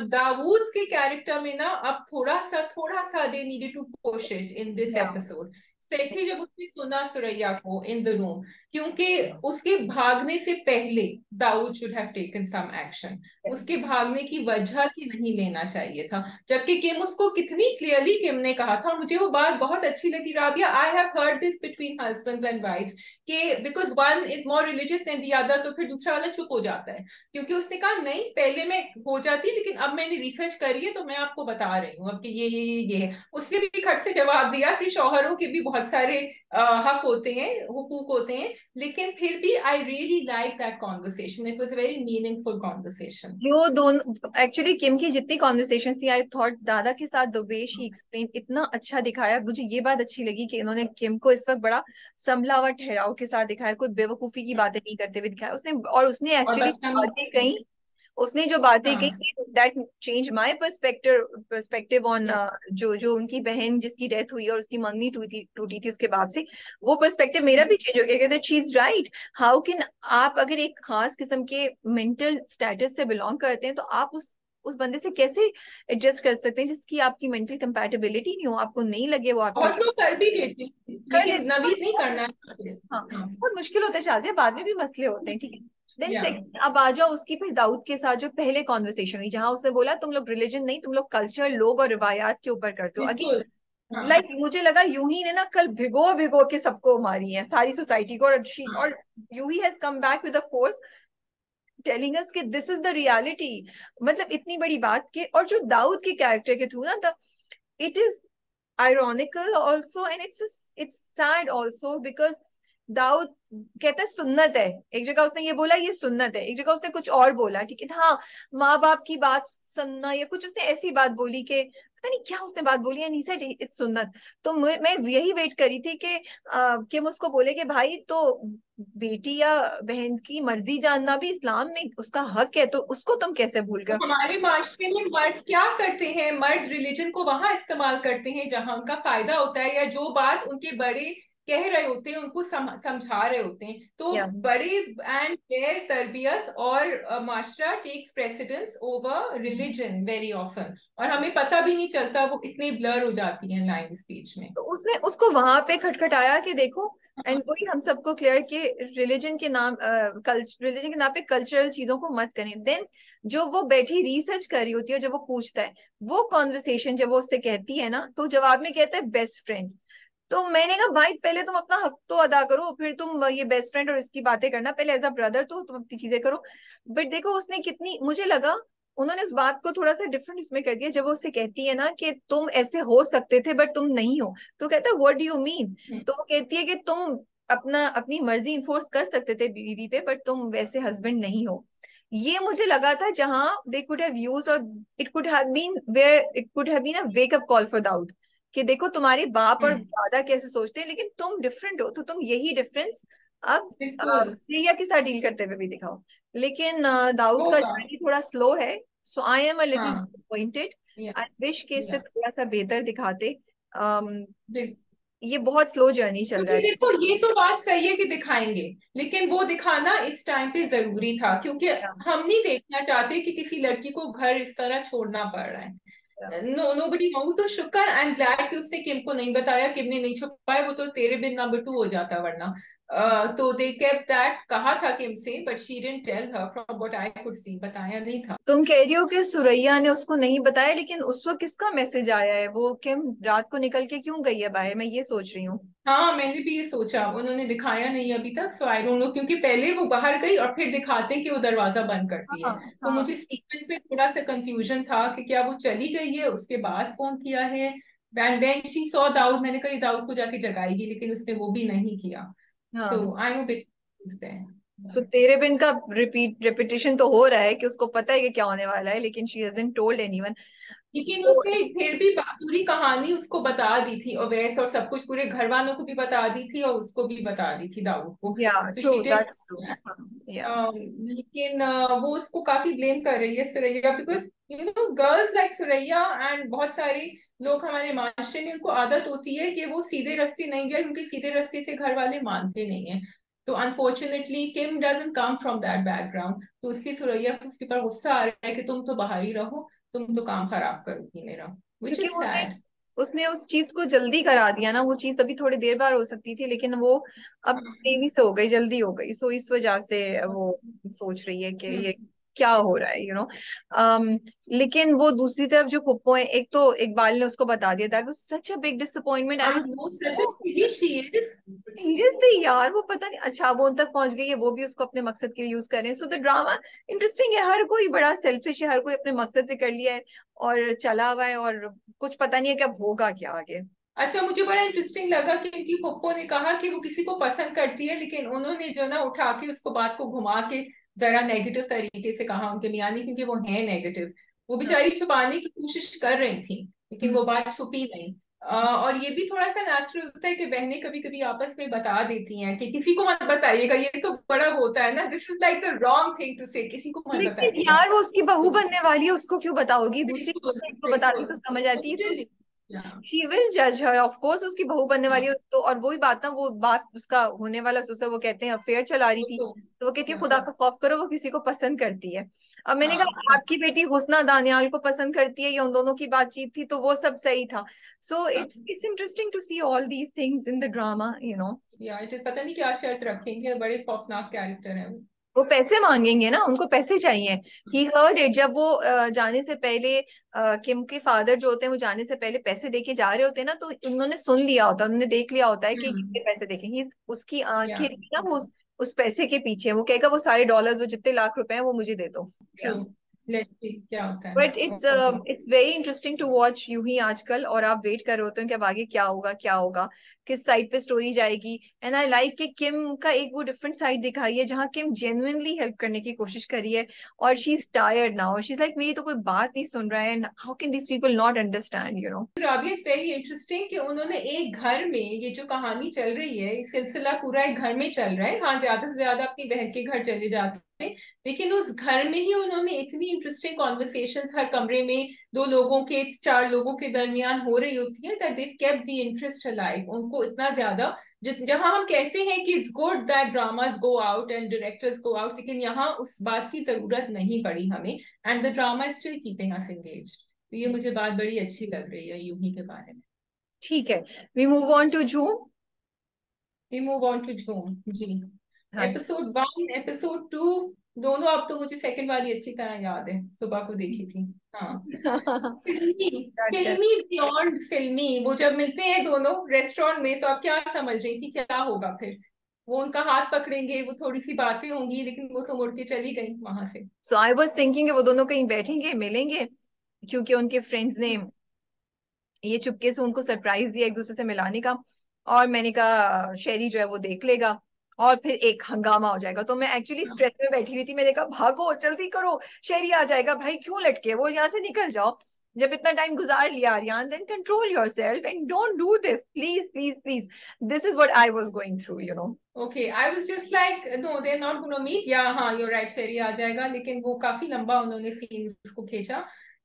दाऊद के कैरेक्टर में ना अब थोड़ा सा they needed to push it in this या एपिसोड, स्पेशली जब उसने सुना सुरैया को इन द रूम। क्योंकि उसके भागने से पहले Daud should have taken some action. उसके भागने की वजह से नहीं लेना चाहिए था। जबकि किम उसको कितनी क्लियरली किम ने कहा था, और मुझे वो बात बहुत अच्छी लगी Rabia. I have heard this between husbands and wifes कि because one is more religious and the other, तो फिर दूसरा वाला चुप हो जाता है। क्योंकि उसने कहा नहीं, पहले मैं हो जाती, लेकिन अब मैंने रिसर्च करी है तो मैं आपको बता रही हूँ अब कि ये है। उसने भी खट से जवाब दिया कि शौहरों के भी बहुत बहुत सारे हक होते हैं, हुकूक होते हैं, लेकिन फिर भी I really like that conversation, it was a very meaningful conversation. जो दोनों एक्चुअली किम की जितनी कॉन्वर्सेशन थी, आई थॉट दादा के साथ द वे शी एक्सप्लेन इतना अच्छा दिखाया। मुझे ये बात अच्छी लगी कि इन्होंने किम को इस वक्त बड़ा संभला हुआ ठहराव के साथ दिखाया, कोई बेवकूफी की बातें नहीं करते हुए दिखाया उसने। और उसने और एक्चुअली बदतमीज। बातें कही, उसने जो बातें हाँ। कही, that change my perspective perspective on या जो जो उनकी बहन जिसकी डेथ हुई और उसकी मंगनी टूटी टूटी थी उसके बाद से, वो पर्सपेक्टिव मेरा भी चेंज हो गया। कहते she is right. How can आप अगर एक खास किस्म के मेंटल स्टेटस से बिलोंग करते हैं तो आप उस बंदे से कैसे एडजस्ट कर सकते हैं जिसकी आपकी मेंटल कंपैटिबिलिटी नहीं हो, आपको नहीं लगे वो आपके बहुत साथ लोग कर भी लेते हैं, कर लेकिन लेते नवीद नहीं हैं। करना चाहते। हाँ, हाँ। बहुत मुश्किल होता है शाजिया, बाद में भी मसले होते हैं, ठीक है। देन या सेकंड, अब आ जाओ उसकी फिर दाऊद के साथ जो पहले कॉन्वर्सेशन हुई, जहां उसने बोला तुम लोग रिलीजन नहीं, तुम लोग कल्चर, लोग और रिवायात के ऊपर करते हो। बिल्कुल। अगेन हाँ। लाइक मुझे लगा यूं ही ने ना कल भिगो भिगो के सबको मारी है, सारी सोसाइटी को। हाँ। और you he has come back with a force telling us कि दिस इज द रियलिटी। मतलब इतनी बड़ी बात के, और जो दाऊद के कैरेक्टर के थ्रू ना, the it is ironical also and it's sad also because Daud कहता है सुन्नत है, एक जगह उसने ये बोला ये सुन्नत है, एक जगह उसने कुछ और बोला, ठीक है। हाँ, माँ बाप की बात सुनना या कुछ उसने ऐसी बात बोली कि पता नहीं क्या उसने बात बोली, एंड ही सेड इट्स सुन्नत। तो मैं यही वेट करी थी कि हम उसको बोले कि भाई तो बेटी या बहन की मर्जी जानना भी इस्लाम में उसका हक है, तो उसको तुम कैसे भूल तो गए। हमारे माशरे में मर्द क्या करते हैं, मर्द रिलीजन को वहां इस्तेमाल करते हैं जहां उनका फायदा होता है, या जो बात उनके बड़े कह रहे होते हैं उनको समझा रहे होते हैं। तो या बड़े एंड देयर तरबियत और माशरा takes precedence over religion very often, और हमें पता भी नहीं चलता, वो इतने ब्लर हो जाती हैं लाइंस बीच में। तो उसने उसको वहां पे खटखटाया कि देखो, एंड वही हम सबको क्लियर कि रिलीजन के नाम रिलीजन के नाम पे कल्चरल चीजों को मत करें। देन जो वो बैठी रिसर्च कर रही होती है, जब वो पूछता है, वो कॉन्वर्सेशन जब वो उससे कहती है ना, तो जवाब में कहता है बेस्ट फ्रेंड। तो मैंने कहा भाई पहले तुम अपना हक तो अदा करो, फिर तुम ये बेस्ट फ्रेंड और इसकी बातें करना, पहले एज अ ब्रदर तो तुम अपनी चीजें करो। बट देखो उसने कितनी, मुझे लगा उन्होंने इस बात को थोड़ा सा डिफरेंट इसमें कर दिया, जब वो उससे कहती है ना कि तुम ऐसे हो सकते थे बट तुम नहीं हो, तो कहता है व्हाट डू यू मीन। तो वो कहती है कि तुम अपनी मर्जी इन्फोर्स कर सकते थे बीवी पे, बट तुम वैसे हस्बैंड नहीं हो। ये मुझे लगा था जहां दे कुड हैव यूज्ड, और it could have been where it could have been a wake up call for Daud, कि देखो तुम्हारे बाप और दादा कैसे सोचते हैं, लेकिन तुम डिफरेंट हो, तो तुम यही डिफरेंस अब बिल्कुल। प्रिया के साथ डील करते हुए भी दिखाओ। लेकिन दाऊद का होगा। जर्नी थोड़ा स्लो है, so I am a little हाँ। डिसअपॉइंटेड। या आई विश के इससे या थोड़ा सा बेहतर दिखाते। um, बिल्कुल। ये बहुत स्लो जर्नी चल रहा क्योंकि है। देखो ये तो बात सही है कि दिखाएंगे, लेकिन वो दिखाना इस टाइम पे जरूरी था, क्योंकि हम नहीं देखना चाहते कि किसी लड़की को घर इस तरह छोड़ना पड़ रहा है। नो बडी वांट तो शुक्र, आई एम ग्लैड कि उसने किम को नहीं बताया, किम ने नहीं छुपाया, वो तो तेरे बिन नंबर 2 हो जाता वरना। तो दे केप्ट दैट, कहा था किम से, but she didn't tell her, from what I could see, बताया नहीं था। तुम कह रही हो कि सुरैया ने उसको नहीं बताया, लेकिन उस वक्त किसका मैसेज आया है, वो किम रात को निकल के क्यों गई है बाहर, मैं ये सोच रही हूँ। हाँ, मैंने भी ये सोचा, उन्होंने दिखाया नहीं अभी तक, सो आई डोंट नो, क्योंकि पहले वो बाहर गई और फिर दिखाते हैं कि वो दरवाजा बंद करती है। हाँ तो हाँ मुझे सीक्वेंस में थोड़ा सा कंफ्यूजन था कि क्या वो चली गई है उसके बाद फोन किया है, and then she saw Daud, मैंने कहा ये दाऊद को जाके जगाएगी, लेकिन उसने वो भी नहीं किया। सो हाँ। आई एम अ बिट सो तेरे बिन का रिपीटेशन तो हो रहा है कि उसको पता है कि क्या होने वाला है, लेकिन शी हैजंट टोल्ड एनीवन। लेकिन सो उसने फिर भी पूरी कहानी उसको बता दी थी, अवैस और सब कुछ पूरे घर वालों को भी बता दी थी और उसको भी बता दी थी, दाऊद को। या तो true, she did. That's true. या लेकिन वो उसको काफी ब्लेम कर रही है Suraiya, because you know girls like Suraiya and बहुत सारे लोग हमारे माशरे में, उनको आदत होती है कि वो सीधे रास्ते नहीं गए, क्योंकि सीधे रास्ते से घर वाले मानते नहीं है। तो unfortunately Kim doesn't come from that background, तो उसकी सुरैया को उसके ऊपर गुस्सा आ रहा है कि तुम तो बाहर ही रहो, तुम तो काम खराब करोगी मेरा, विच क्योंकि इज उसने सैड। उसने उस चीज को जल्दी करा दिया ना, वो चीज अभी थोड़ी देर बाद हो सकती थी, लेकिन वो अब तेजी से हो गई, जल्दी हो गई, सो इस वजह से वो सोच रही है कि ये क्या हो रहा है, लेकिन वो दूसरी तरफ जो पुप्पो है, एक तो इकबाल ने उसको बता दिया, that was such a big disappointment. I हाँ, वाज वो सच में शी इज। सीरियसली यार, वो पता नहीं, अच्छा वो उन तक पहुंच गई है, वो भी उसको अपने मकसद के लिए यूज कर रहे हैं। सो द ड्रामा इंटरेस्टिंग है, हर कोई बड़ा सेल्फिश है, हर कोई अपने मकसद से कर लिया है और चला हुआ है, और कुछ पता नहीं है कि अब होगा क्या आगे। अच्छा, मुझे बड़ा इंटरेस्टिंग लगा कि उनकी पप्पो ने कहा कि वो किसी को पसंद करती है, लेकिन उन्होंने जो ना उठा के उसको बात को घुमा के जरा नेगेटिव तरीके से कहा उनके मियाँ ने, क्योंकि वो है नेगेटिव। वो बेचारी छुपाने की कोशिश कर रही थी, लेकिन हम्म। वो बात छुपी नहीं। और ये भी थोड़ा सा नेचुरल होता है कि बहनें कभी कभी आपस में बता देती हैं कि किसी को मत बताइएगा, ये तो बड़ा वो होता है ना, this is like the wrong thing to say, किसी को मत लेकिन बताइएगा। यार वो उसकी बहू बनने वाली है, उसको क्यों बताओगी? दूसरी बिल्कुल को बताती बिल्कुल। तो समझ आती है। Totally, yeah, शी विल जज हर, ऑफ कोर्स उसकी बहू बनने वाली हाँ, है तो। और वही बात ना, वो बात उसका होने वाला ससुर, वो कहते हैं अफेयर चला रही वो थी, तो तो वो कहती है या खुदा का खौफ करो, वो किसी को पसंद करती है। अब मैंने हाँ कहा आपकी बेटी हुस्ना दानियाल को पसंद करती है, या उन दोनों की बातचीत थी, तो वो सब सही था। सो हाँ, it's interesting to see all these things in the drama, you know. या इट इज, पता नहीं क्या शर्त रखेंगे, बड़े खौफनाक कैरेक्टर है वो। वो पैसे मांगेंगे ना, उनको पैसे चाहिए। ही हर्ड इट, जब वो जाने से पहले किम के फादर जो होते हैं वो जाने से पहले पैसे देके जा रहे होते हैं ना, तो उन्होंने सुन लिया होता है, उन्होंने देख लिया होता है कि कितने हम्म। पैसे देखेंगे। उसकी या आंखें थी ना वो उस पैसे के पीछे, वो कहेगा वो सारे डॉलर्स, वो जितने लाख रुपए हैं वो मुझे दे दो। ट्रू, लेट्स सी क्या होता बट है। Okay. It's very interesting to watch यूं ही आजकल, और आप वेट कर रहे होते हैं कि अब आगे क्या होगा, क्या होगा, किस साइड पे स्टोरी जाएगी। एंड आई लाइक कि किम का एक वो डिफरेंट साइड दिखाई है, जहाँ किम जेन्युइनली हेल्प करने की कोशिश करी है। और she is tired now, she is like मेरी तो कोई बात नहीं सुन रहा है, and how can this people not understand, you know. Rabia, is very interesting कि उन्होंने एक घर में, ये जो कहानी चल रही है, ये सिलसिला पूरा एक घर में चल रहा है। हाँ, ज्यादा से ज्यादा अपनी बहन के घर चले जाते हैं, लेकिन उस घर में ही उन्होंने इतनी इंटरेस्टिंग कॉन्वर्सेशंस हर कमरे में दो लोगों के, चार लोगों के दरमियान हो रही होती है, that they kept the interest alive. उनको इतना ज्यादा, जहां हम कहते हैं कि it's good that dramas go out and directors go out, लेकिन यहाँ उस बात की जरूरत नहीं पड़ी हमें, and the drama is still keeping us engage. तो ये मुझे बात बड़ी अच्छी लग रही है यूही के बारे में। ठीक है, we move on to Jhoom. We move on to Jhoom ji. हाँ जी। एपिसोड 1, एपिसोड 2, दोनों। अब तो मुझे सेकंड वाली अच्छी तरह याद है, सुबह को देखी थी। हाँ, फिल्मी, Done, done. फिल्मी बियॉन्ड फिल्मी। वो जब मिलते हैं दोनों रेस्टोरेंट में, तो आप क्या समझ रही थी क्या होगा फिर? वो उनका हाथ पकड़ेंगे, वो थोड़ी सी बातें होंगी, लेकिन वो तो मुड़ के चली गई वहां से। सो आई वॉज थिंकिंग वो दोनों कहीं बैठेंगे, मिलेंगे, क्योंकि उनके फ्रेंड्स ने ये चुपके से उनको सरप्राइज दिया एक दूसरे से मिलाने का। और मैंने कहा शेरी जो है वो देख लेगा, और फिर एक हंगामा हो जाएगा। तो मैं एक्चुअली स्ट्रेस में बैठी हुई थी, मैंने कहा भागो जल्दी करो, शेरी आ जाएगा भाई, क्यों लटके वो, यहाँ से निकल जाओ। जब इतना टाइम गुजार लिया Aryan, then control yourself and don't do this, please please please. This is what I was going through, you know. Okay, I was just like no, they are not gonna meet, या हाँ you're right, फेरी आ जाएगा, लेकिन वो काफी लंबा उन्होंने scene को खींचा।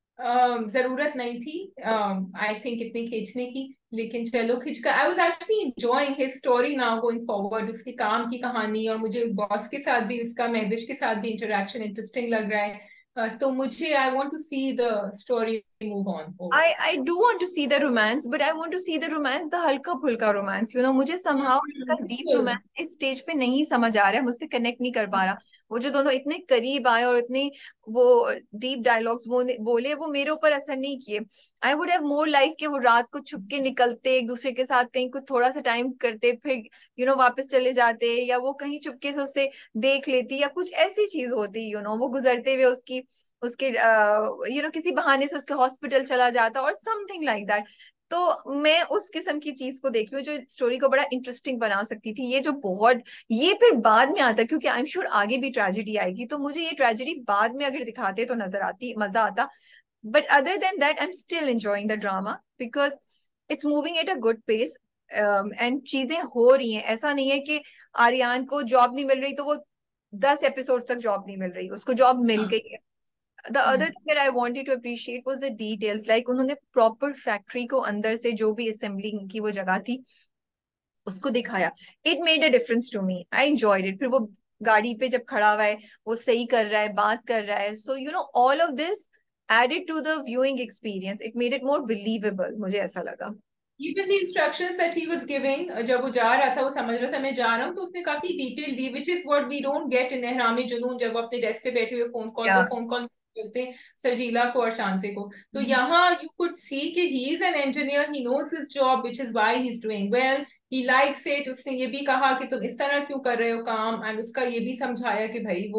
जरूरत नहीं थी आई थिंक इतनी खींचने की, लेकिन चलो खींच कर। I was actually enjoying his story now going forward, उसके काम की कहानी, और मुझे बॉस के साथ भी, उसका महविश के साथ भी इंटरेक्शन इंटरेस्टिंग लग रहा है। तो मुझे I want to see the story move on over. I do want to see the romance, but I want to see the romance, the हल्का फुल्का रोमांस, यू नो। मुझे somehow इनका डीप बिल्कुल। रोमांस इस स्टेज पे नहीं समझ आ रहा है, मुझसे कनेक्ट नहीं कर पा रहा। वो जो दोनों इतने करीब आए और इतने वो डीप डायलॉग्स बोले, वो मेरे ऊपर असर नहीं किए। I would have more like कि वो रात को छुप के निकलते एक दूसरे के साथ, कहीं कुछ थोड़ा सा टाइम करते, फिर वापस चले जाते, या वो कहीं चुपके से उससे देख लेती, या कुछ ऐसी चीज होती, वो गुजरते हुए उसकी उसके किसी बहाने से उसके हॉस्पिटल चला जाता, और समथिंग लाइक दैट। तो मैं उस किस्म की चीज को देख रही हूँ जो स्टोरी को बड़ा इंटरेस्टिंग बना सकती थी। ये जो बहुत, ये फिर बाद में आता, क्योंकि आई एम श्योर आगे भी ट्रेजेडी आएगी, तो मुझे ये ट्रेजेडी बाद में अगर दिखाते तो नजर आती, मजा आता। But other than that I am still enjoying the drama, because it's moving at a good pace, and चीजें हो रही हैं। ऐसा नहीं है कि आर्यन को जॉब नहीं मिल रही तो वो 10 एपिसोड तक जॉब नहीं मिल रही, उसको जॉब मिल हाँ। गई है। The other thing that I wanted to appreciate was the details, like उन्होंने proper factory को अंदर से जो भी assembling की वो जगह थी उसको दिखाया। It made a difference to me. I enjoyed it. फिर वो गाड़ी पे जब खड़ा हुआ है, वो सही कर रहा है, बात कर रहा है, so all of this added to the viewing experience. It made it more believable, मुझे ऐसा लगा। Even the instructions that he was giving, जब वो जा रहा था, वो समझ रहा था मैं जा रहा हूँ, तो उसने काफी डिटेल दी, which is what we don't get in Ehraam Junoon, जब वो अपने डेस्क पे बैठे हुए फोन कॉल, दो Yeah. फोन कॉल करते हैं, सजीला को और शांसे को। तो यहाँ यू कुड सी कि he is an engineer, he knows his job, which is why he is doing well, he likes it. उसने ये भी कहा कि तुम इस तरह क्यों कर रहे हो काम, एंड उसका ये भी समझाया कि भाई वो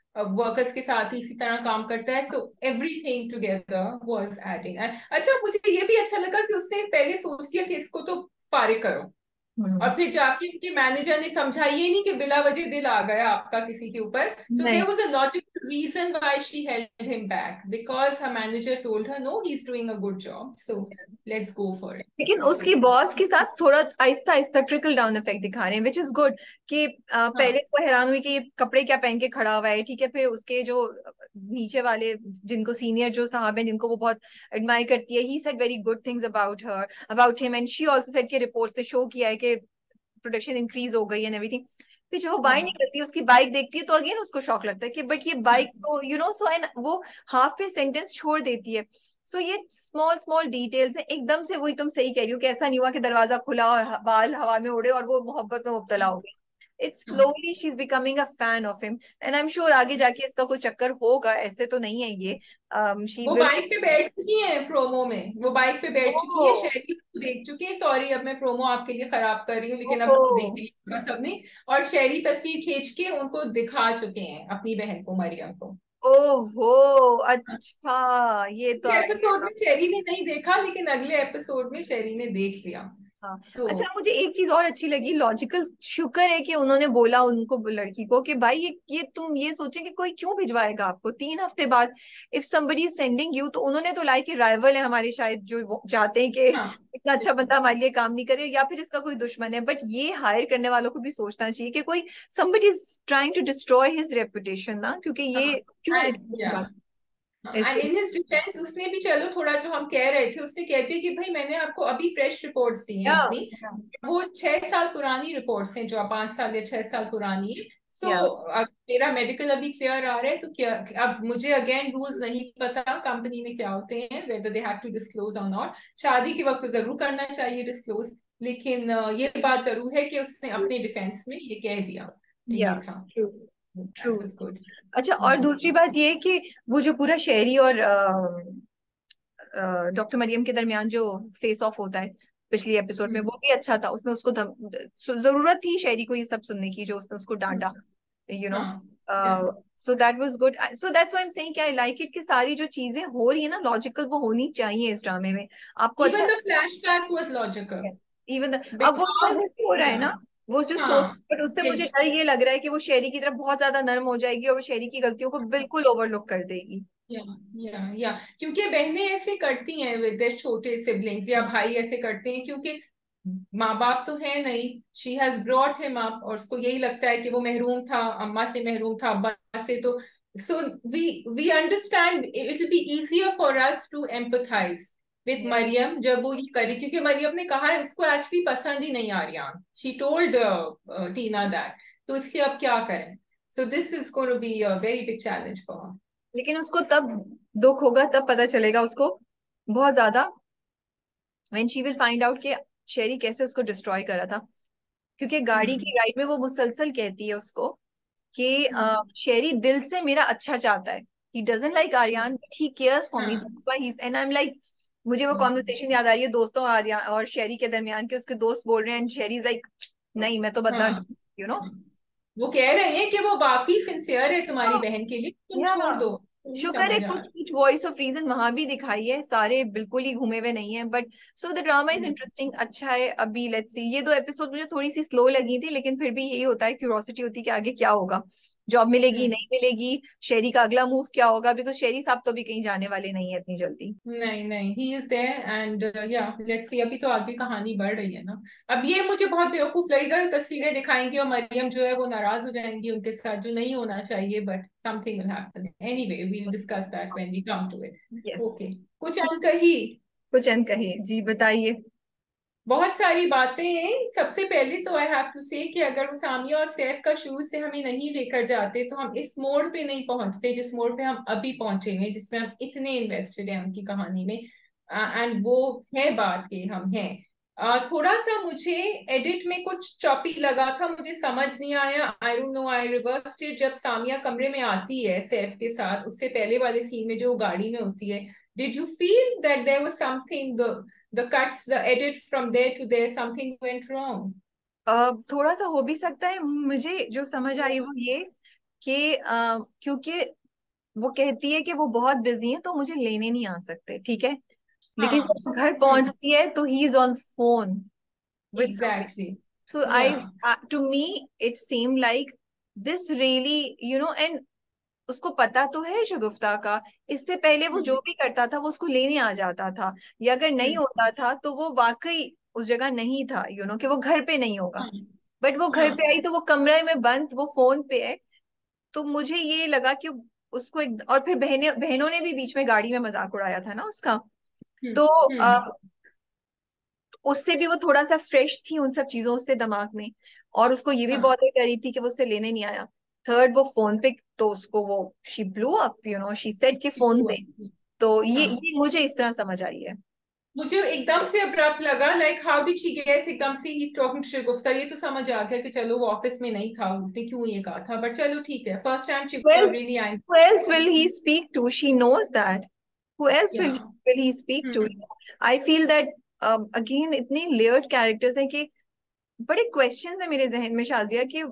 वर्कर्स के साथ ही इसी तरह काम करता है, so everything together was adding. अच्छा, मुझे ये भी अच्छा लगा कि उसने पहले सोच लिया कि इसको तो फारिग करो, हम्म। और फिर जाके उनके मैनेजर ने समझा, ये नहीं कि बिला वजह दिल आ गया आपका किसी के ऊपर। तो नहीं। There was a logical reason why she held him back, because her manager told her no he is doing a good job, so let's go for it. लेकिन उसकी बॉस के साथ थोड़ा Aahista Aahista trickle down effect दिखा रहे हैं, which is good. कि हाँ पहले तो हैरान हुई कि ये कपड़े क्या पहन के खड़ा हुआ है, ठीक है, फिर उसके जो नीचे वाले, जिनको सीनियर जो साहब हैं, जिनको वो बहुत एडमायर करती है, he said very good things about her, about him, and she also said कि रिपोर्ट से शो किया है कि प्रोडक्शन इंक्रीज हो गई एंड एवरीथिंग। फिर जब वो बाहर या निकलती है, उसकी बाइक देखती है, तो अगेन उसको शौक लगता है कि बट ये बाइक तो सो, एंड वो हाफ पे सेंटेंस छोड़ देती है। सो ये स्मॉल स्मॉल डिटेल्स है, एकदम से वही तुम सही कह रही हो कि ऐसा नहीं हुआ कि दरवाजा खुला और बाल हवा में उड़े और वो मोहब्बत में मुब्तला हो गई। इट्स हाँ, slowly she is becoming a fan of him, and I am sure आगे जाके इसका कोई चक्कर होगा, ऐसे तो नहीं है ये। शी वो विल। बाइक पे बैठ चुकी है प्रोमो में, वो बाइक पे बैठ चुकी है, ओह। शेरी को देख चुकी है। सॉरी, अब मैं प्रोमो आपके लिए खराब कर रही हूँ, लेकिन अब ओह। देख लिया होगा सबने। और शेरी तस्वीर खींच के उनको दिखा चुके हैं, अपनी बहन को, मरियम को। ओहो। अच्छा, ये तो इस आइडिया एपिसोड था। में शेरी ने नहीं देखा, लेकिन अगले एपिसोड में शेरी ने देख लिया। हाँ। तो अच्छा, मुझे एक चीज और अच्छी लगी, लॉजिकल, शुक्र है कि उन्होंने बोला उनको, लड़की को, कि भाई ये तुम ये सोचे कि कोई क्यों भिजवाएगा आपको 3 हफ्ते बाद। If somebody is sending you, तो उन्होंने तो लाइक राइवल है हमारे, शायद जो वो चाहते हैं कि हाँ, इतना अच्छा बंदा हमारे लिए काम नहीं करे, या फिर इसका कोई दुश्मन है। बट ये हायर करने वालों को भी सोचना चाहिए कि कोई somebody is trying to destroy his reputation ना, क्योंकि ये हाँ, क्यों एंड या बात एंड ऐसे। इन हिज डिफेंस उसने भी, चलो थोड़ा जो हम कह रहे थे, उसने कहते हैं कि भाई मैंने आपको अभी फ्रेश रिपोर्ट्स दी हैं या अपनी, वो 6 साल पुरानी रिपोर्ट्स हैं, जो आप 5 साल या 6 साल पुरानी है। सो या मेरा मेडिकल अभी क्लियर आ रहा है, तो क्या अब मुझे अगेन रूल्स नहीं पता कंपनी में क्या होते हैं, whether they have to disclose और नॉट। शादी के वक्त तो जरूर करना चाहिए डिस्क्लोज, लेकिन ये बात जरूर है कि उसने अपने डिफेंस में ये कह दिया, तो या ये था, true. True. That was good. अच्छा, और दूसरी बात ये है कि वो जो पूरा शेरी और डॉक्टर मरियम के दरमियान जो फेस ऑफ होता है पिछली एपिसोड में, वो भी अच्छा था। उसने उसको जरूरत थी शेरी को ये सब सुनने की, जो उसने उसको डांटा, यू नो। हाँ, so that was good. So that's why I am saying कि आई लाइक इट कि सारी जो चीजें हो रही है ना, लॉजिकल वो होनी चाहिए इस ड्रामे में। आपको अच्छा। even the flashback was logical even अब वो उसका because वो भी हो रहा है yeah, ना, वो जो सोच, हाँ, बट उससे मुझे बिल्कुल, डर ये लग रहा है कि वो शेरी की तरफ बहुत ज्यादा नर्म हो जाएगी और वो शेरी की गलतियों को बिल्कुल ओवरलुक कर देगी। या या क्योंकि बहनें ऐसे करती हैं विद देयर छोटे सिबलिंग्स, या भाई ऐसे करते हैं, क्योंकि माँ बाप तो है नहीं, she has brought him up, और उसको यही लगता है कि वो महरूम था, अम्मा से महरूम था, अब्बा से। तो so we we understand, it will be easier for us to empathise with Yeah. Mariam जब वो ये करे, क्योंकि मरियम ने कहा है उसको एक्चुअली पसंद ही नहीं Aryan, she told Tina that. तो इसलिए अब क्या करें? So this is going to be a very big challenge for लेकिन उसको तब दुख होगा, तब पता चलेगा उसको बहुत ज्यादा, when she will find out कि शेरी कैसे उसको डिस्ट्रॉय करा था। क्योंकि गाड़ी हर। की राइड में वो मुसलसल कहती है उसको कि शेरी दिल से मेरा अच्छा चाहता है, he doesn't like Aryan but he cares for me, हाँ, that's why he, and I am like, मुझे वो कॉन्वर्सेशन याद आ रही है दोस्तों आर्यन और शेरी के दरमियान, के उसके दोस्त बोल रहे हैं एंड शेरी इज लाइक, नहीं मैं तो बदला, हाँ, यू नो। हाँ। वो कह रहे हैं कि वो वाकई सिंसियर है तुम्हारी हाँ। बहन के लिए, तुम या छोड़ दो, नहीं शुक्र है समझ आ कुछ कुछ वॉइस ऑफ रीजन वहां भी दिखाई है, सारे बिल्कुल ही घूमे हुए नहीं है, but so the drama is रहा। इंटरेस्टिंग, अच्छा है। अभी लेट्स सी, ये 2 एपिसोड मुझे थोड़ी सी स्लो लगी थी, लेकिन फिर भी यही होता है, क्यूरोसिटी होती है कि आगे क्या होगा, जॉब मिलेगी हम्म। नहीं मिलेगी, शेरी का अगला मूव क्या होगा, बिकॉज शेरी साहब तो भी कहीं जाने वाले नहीं है इतनी जल्दी। नहीं नहीं, ही इज देयर, एंड या लेट्स सी, अभी तो आगे कहानी बढ़ रही है ना। अब ये मुझे बहुत बेवकूफ लगेगा, तस्वीरें दिखाएंगे और मरियम जो है वो नाराज हो जाएंगी उनके साथ, जो नहीं होना चाहिए, but something will happen anyway, we will discuss that when we come to it. Yes. Okay, कुछ ठीक। अनकही ही। कुछ अन कहिए जी, बताइए। बहुत सारी बातें हैं। सबसे पहले तो आई हैव टू से कि अगर वो सामिया और सैफ का शुरू से हमें नहीं लेकर जाते, तो हम इस मोड़ पे नहीं पहुंचते जिस मोड़ पे हम अभी पहुंचे हैं, जिसमें हम इतने इन्वेस्टेड हैं उनकी कहानी में। एंड वो है बात कि हम हैं। थोड़ा सा मुझे एडिट में कुछ चॉपी लगा था, मुझे समझ नहीं आया, I don't know, I reversed it. जब सामिया कमरे में आती है सैफ के साथ, उससे पहले वाले सीन में जो वो गाड़ी में होती है, did you feel that there was something, the cuts, the edit from there to there, something went wrong? थोड़ा सा हो भी सकता है, मुझे जो समझ आई वो ये कि क्योंकि वो कहती है कि वो बहुत बिजी है तो मुझे लेने नहीं आ सकते, ठीक है, लेकिन हाँ। जब वो घर पहुंचती है तो he is on phone with somebody. Exactly. So या। to me, it seemed like this really, and उसको पता तो है शगुफ्ता का, इससे पहले वो जो हम्म। भी करता था वो उसको लेने आ जाता था, या अगर नहीं हम्म। होता था तो वो वाकई उस जगह नहीं था, कि वो घर पे नहीं होगा। हाँ। बट वो घर हाँ। पे आई तो वो कमरे में बंद, वो फोन पे है। तो मुझे ये लगा कि उसको एक, और फिर बहनों ने भी बीच में गाड़ी में मजाक उड़ाया था ना उसका। हम्म। तो हम्म। उससे भी वो थोड़ा सा फ्रेश थी उन सब चीजों से दिमाग में, और उसको ये भी हाँ। बॉदर करी थी कि वो उससे लेने नहीं आया। थर्ड, वो फोन पे, तो उसको वो she blew up, she said कि फोन दे। तो ये हाँ। ये मुझे इस तरह समझ आई है। मुझे एकदम से अब्रप्ट लगा, like how did she guess एकदम से ही टॉकिंग टू शिगुफ्ता। ये तो समझ आ गया कि चलो वो ऑफिस में नहीं था, उसने क्यों ये कहा था, बट चलो ठीक है, first time Who Shigufta else, really I. who else will he speak to? She knows that. Who else या। will he speak to? I feel that again इतने layered characters हैं कि बड़े क्वेश्चंस है मेरे जहन में शाजिया, कि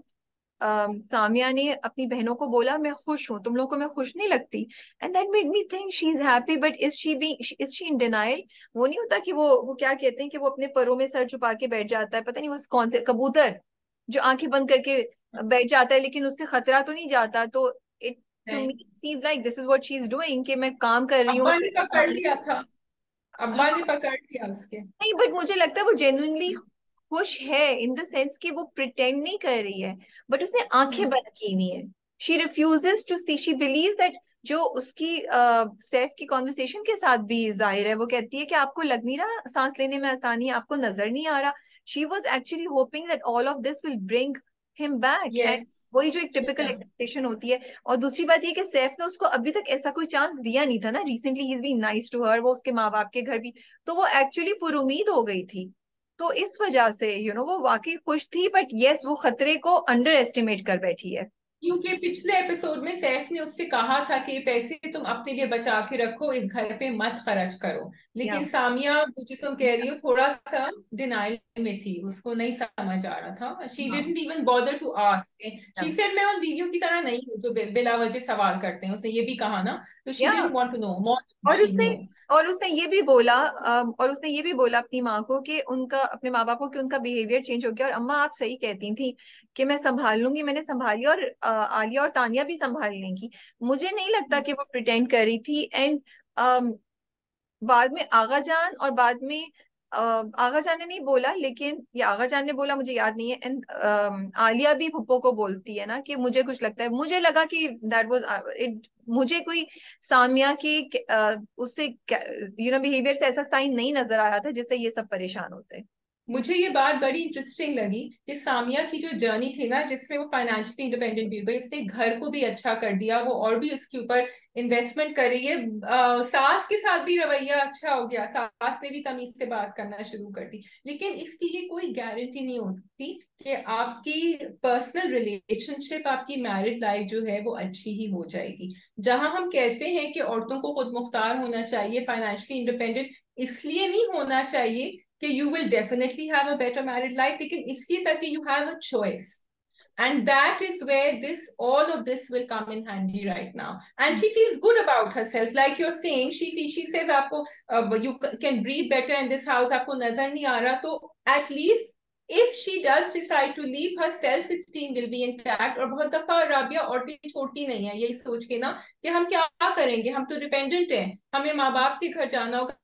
सामिया ने अपनी बहनों को बोला मैं खुश हूं, तुम लोगों को मैं खुश नहीं लगती, and that made me think she is happy, but is she in denial? वो नहीं होता कि वो क्या कहते हैं कि वो अपने परों में सर छुपा के बैठ जाता है, पता नहीं वो कौन से कबूतर जो आंखें बंद करके बैठ जाता है, लेकिन उससे खतरा तो नहीं जाता। तो इट टू मी नहीं, seems like this is what she is doing, कि मैं काम कर रही हूँ, अब्बा ने मैं पकड़ संभाल लिया था। अब्बा ने हाँ। पकड़ लिया उसके। नहीं, बट मुझे लगता है वो जेन्युइनली खुश है, इन द सेंस कि वो प्रिटेंड नहीं कर रही है, बट उसने आंखें हम्म। बंद की हुई है। She refuses to see, she believes that जो उसकी सैफ की कॉन्वर्सेशन के साथ भी जाहिर है, वो कहती है कि आपको लग नहीं रहा सांस लेने में आसानी है, आपको नजर नहीं आ रहा। She was actually hoping that all of this will bring him back, and yes. वही जो एक टिपिकल एक्सपेक्टेशन होती है। और दूसरी बात ये कि सैफ ने उसको अभी तक ऐसा कोई चांस दिया नहीं था ना, recently he is been nice to her, वो उसके माँ बाप के घर भी, तो वो एक्चुअली पुरुमीद हो गई थी। तो इस वजह से वो वाकई खुश थी, बट यस वो खतरे को अंडर एस्टिमेट कर बैठी है। क्योंकि पिछले एपिसोड में सैफ ने उससे कहा था कि ये पैसे तुम अपने लिए बचा के रखो, इस घर पे मत खर्च करो। या लेकिन सामिया, मुझे तुम कह रही हो, थोड़ा सा डिनाइल में थी, उसको नहीं समझ आ रहा था। शी हाँ didn't even bother to ask. She said मैं उन बीवियों की तरह नहीं हूँ जो बिला वजह सवाल करते हैं, उसने ये भी कहा ना। तो शी या didn't want to know more, और शी उसने नो। और उसने ये भी बोला, और उसने ये भी बोला अपनी माँ को कि उनका, अपने माँ बाप को, कि उनका बिहेवियर चेंज हो गया, और अम्मा आप सही कहती थी कि मैं संभाल लूंगी, मैंने संभाली, और आलिया और तानिया भी संभाल लेंगी। मुझे नहीं लगता कि वो प्रिटेंड कर रही थी। एंड बाद में आगा जान, और बाद में आगा जान ने नहीं बोला, लेकिन ये आगा जान ने बोला, मुझे याद नहीं है। एंड आलिया भी फुप्पो को बोलती है ना कि मुझे कुछ लगता है, मुझे लगा कि दैट वाज इट, मुझे कोई सामिया की उससे बिहेवियर से ऐसा साइन नहीं नजर आ रहा था जिससे ये सब परेशान होते। मुझे ये बात बड़ी इंटरेस्टिंग लगी कि सामिया की जो जर्नी थी ना, जिसमें वो फाइनेंशियली इंडिपेंडेंट भी हो गई, उसने घर को भी अच्छा कर दिया, वो और भी उसके ऊपर इन्वेस्टमेंट कर रही है। सास के साथ भी रवैया अच्छा हो गया, सास ने भी तमीज से बात करना शुरू कर दी। लेकिन इसकी ये कोई गारंटी नहीं होती कि आपकी पर्सनल रिलेशनशिप, आपकी मैरिड लाइफ जो है वो अच्छी ही हो जाएगी। जहां हम कहते हैं कि औरतों को खुद मुख्तार होना चाहिए, फाइनेंशियली इंडिपेंडेंट इसलिए नहीं होना चाहिए कि you will definitely have a better married life, लेकिन इसलिए ताकि you have a choice. And that is where all of this will come in handy right now. And she feels good about herself, like you're saying. She says आपको you can breathe better in this house, आपको नजर नहीं आ रहा, तो at least if she does decide to leave, her self esteem will be intact. और बहुत दफा राबिया औरतें छोड़ती नहीं है यही सोच के ना कि हम क्या करेंगे, हम तो डिपेंडेंट हैं, हमें माँ बाप के घर जाना होगा,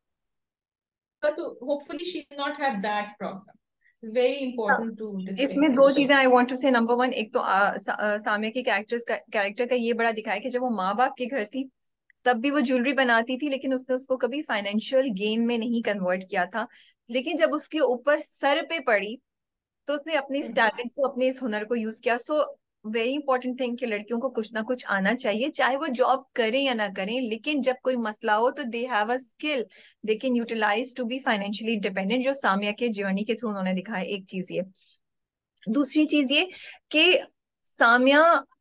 तो hopefully she will not have that problem. Very important to इसमें distinguish. दो चीजें I want to say. Number one, एक तो सामिया के कैरेक्टर का ये बड़ा दिखाया कि जब वो माँ बाप के घर थी तब भी वो ज्वेलरी बनाती थी, लेकिन उसने उसको कभी फाइनेंशियल गेन में नहीं कन्वर्ट किया था। लेकिन जब उसके ऊपर सर पे पड़ी तो उसने अपने इस टैलेंट को, अपने इस हुनर को यूज किया। सो वेरी इंपॉर्टेंट थिंग कि लड़कियों को कुछ ना कुछ आना चाहिए, चाहे वो जॉब करें या ना करें, लेकिन जब कोई मसला हो तो they have a skill they can utilize to be financially independent, जो सामिया के जर्नी के थ्रू उन्होंने दिखाया। एक चीज ये। दूसरी चीज ये कि सामिया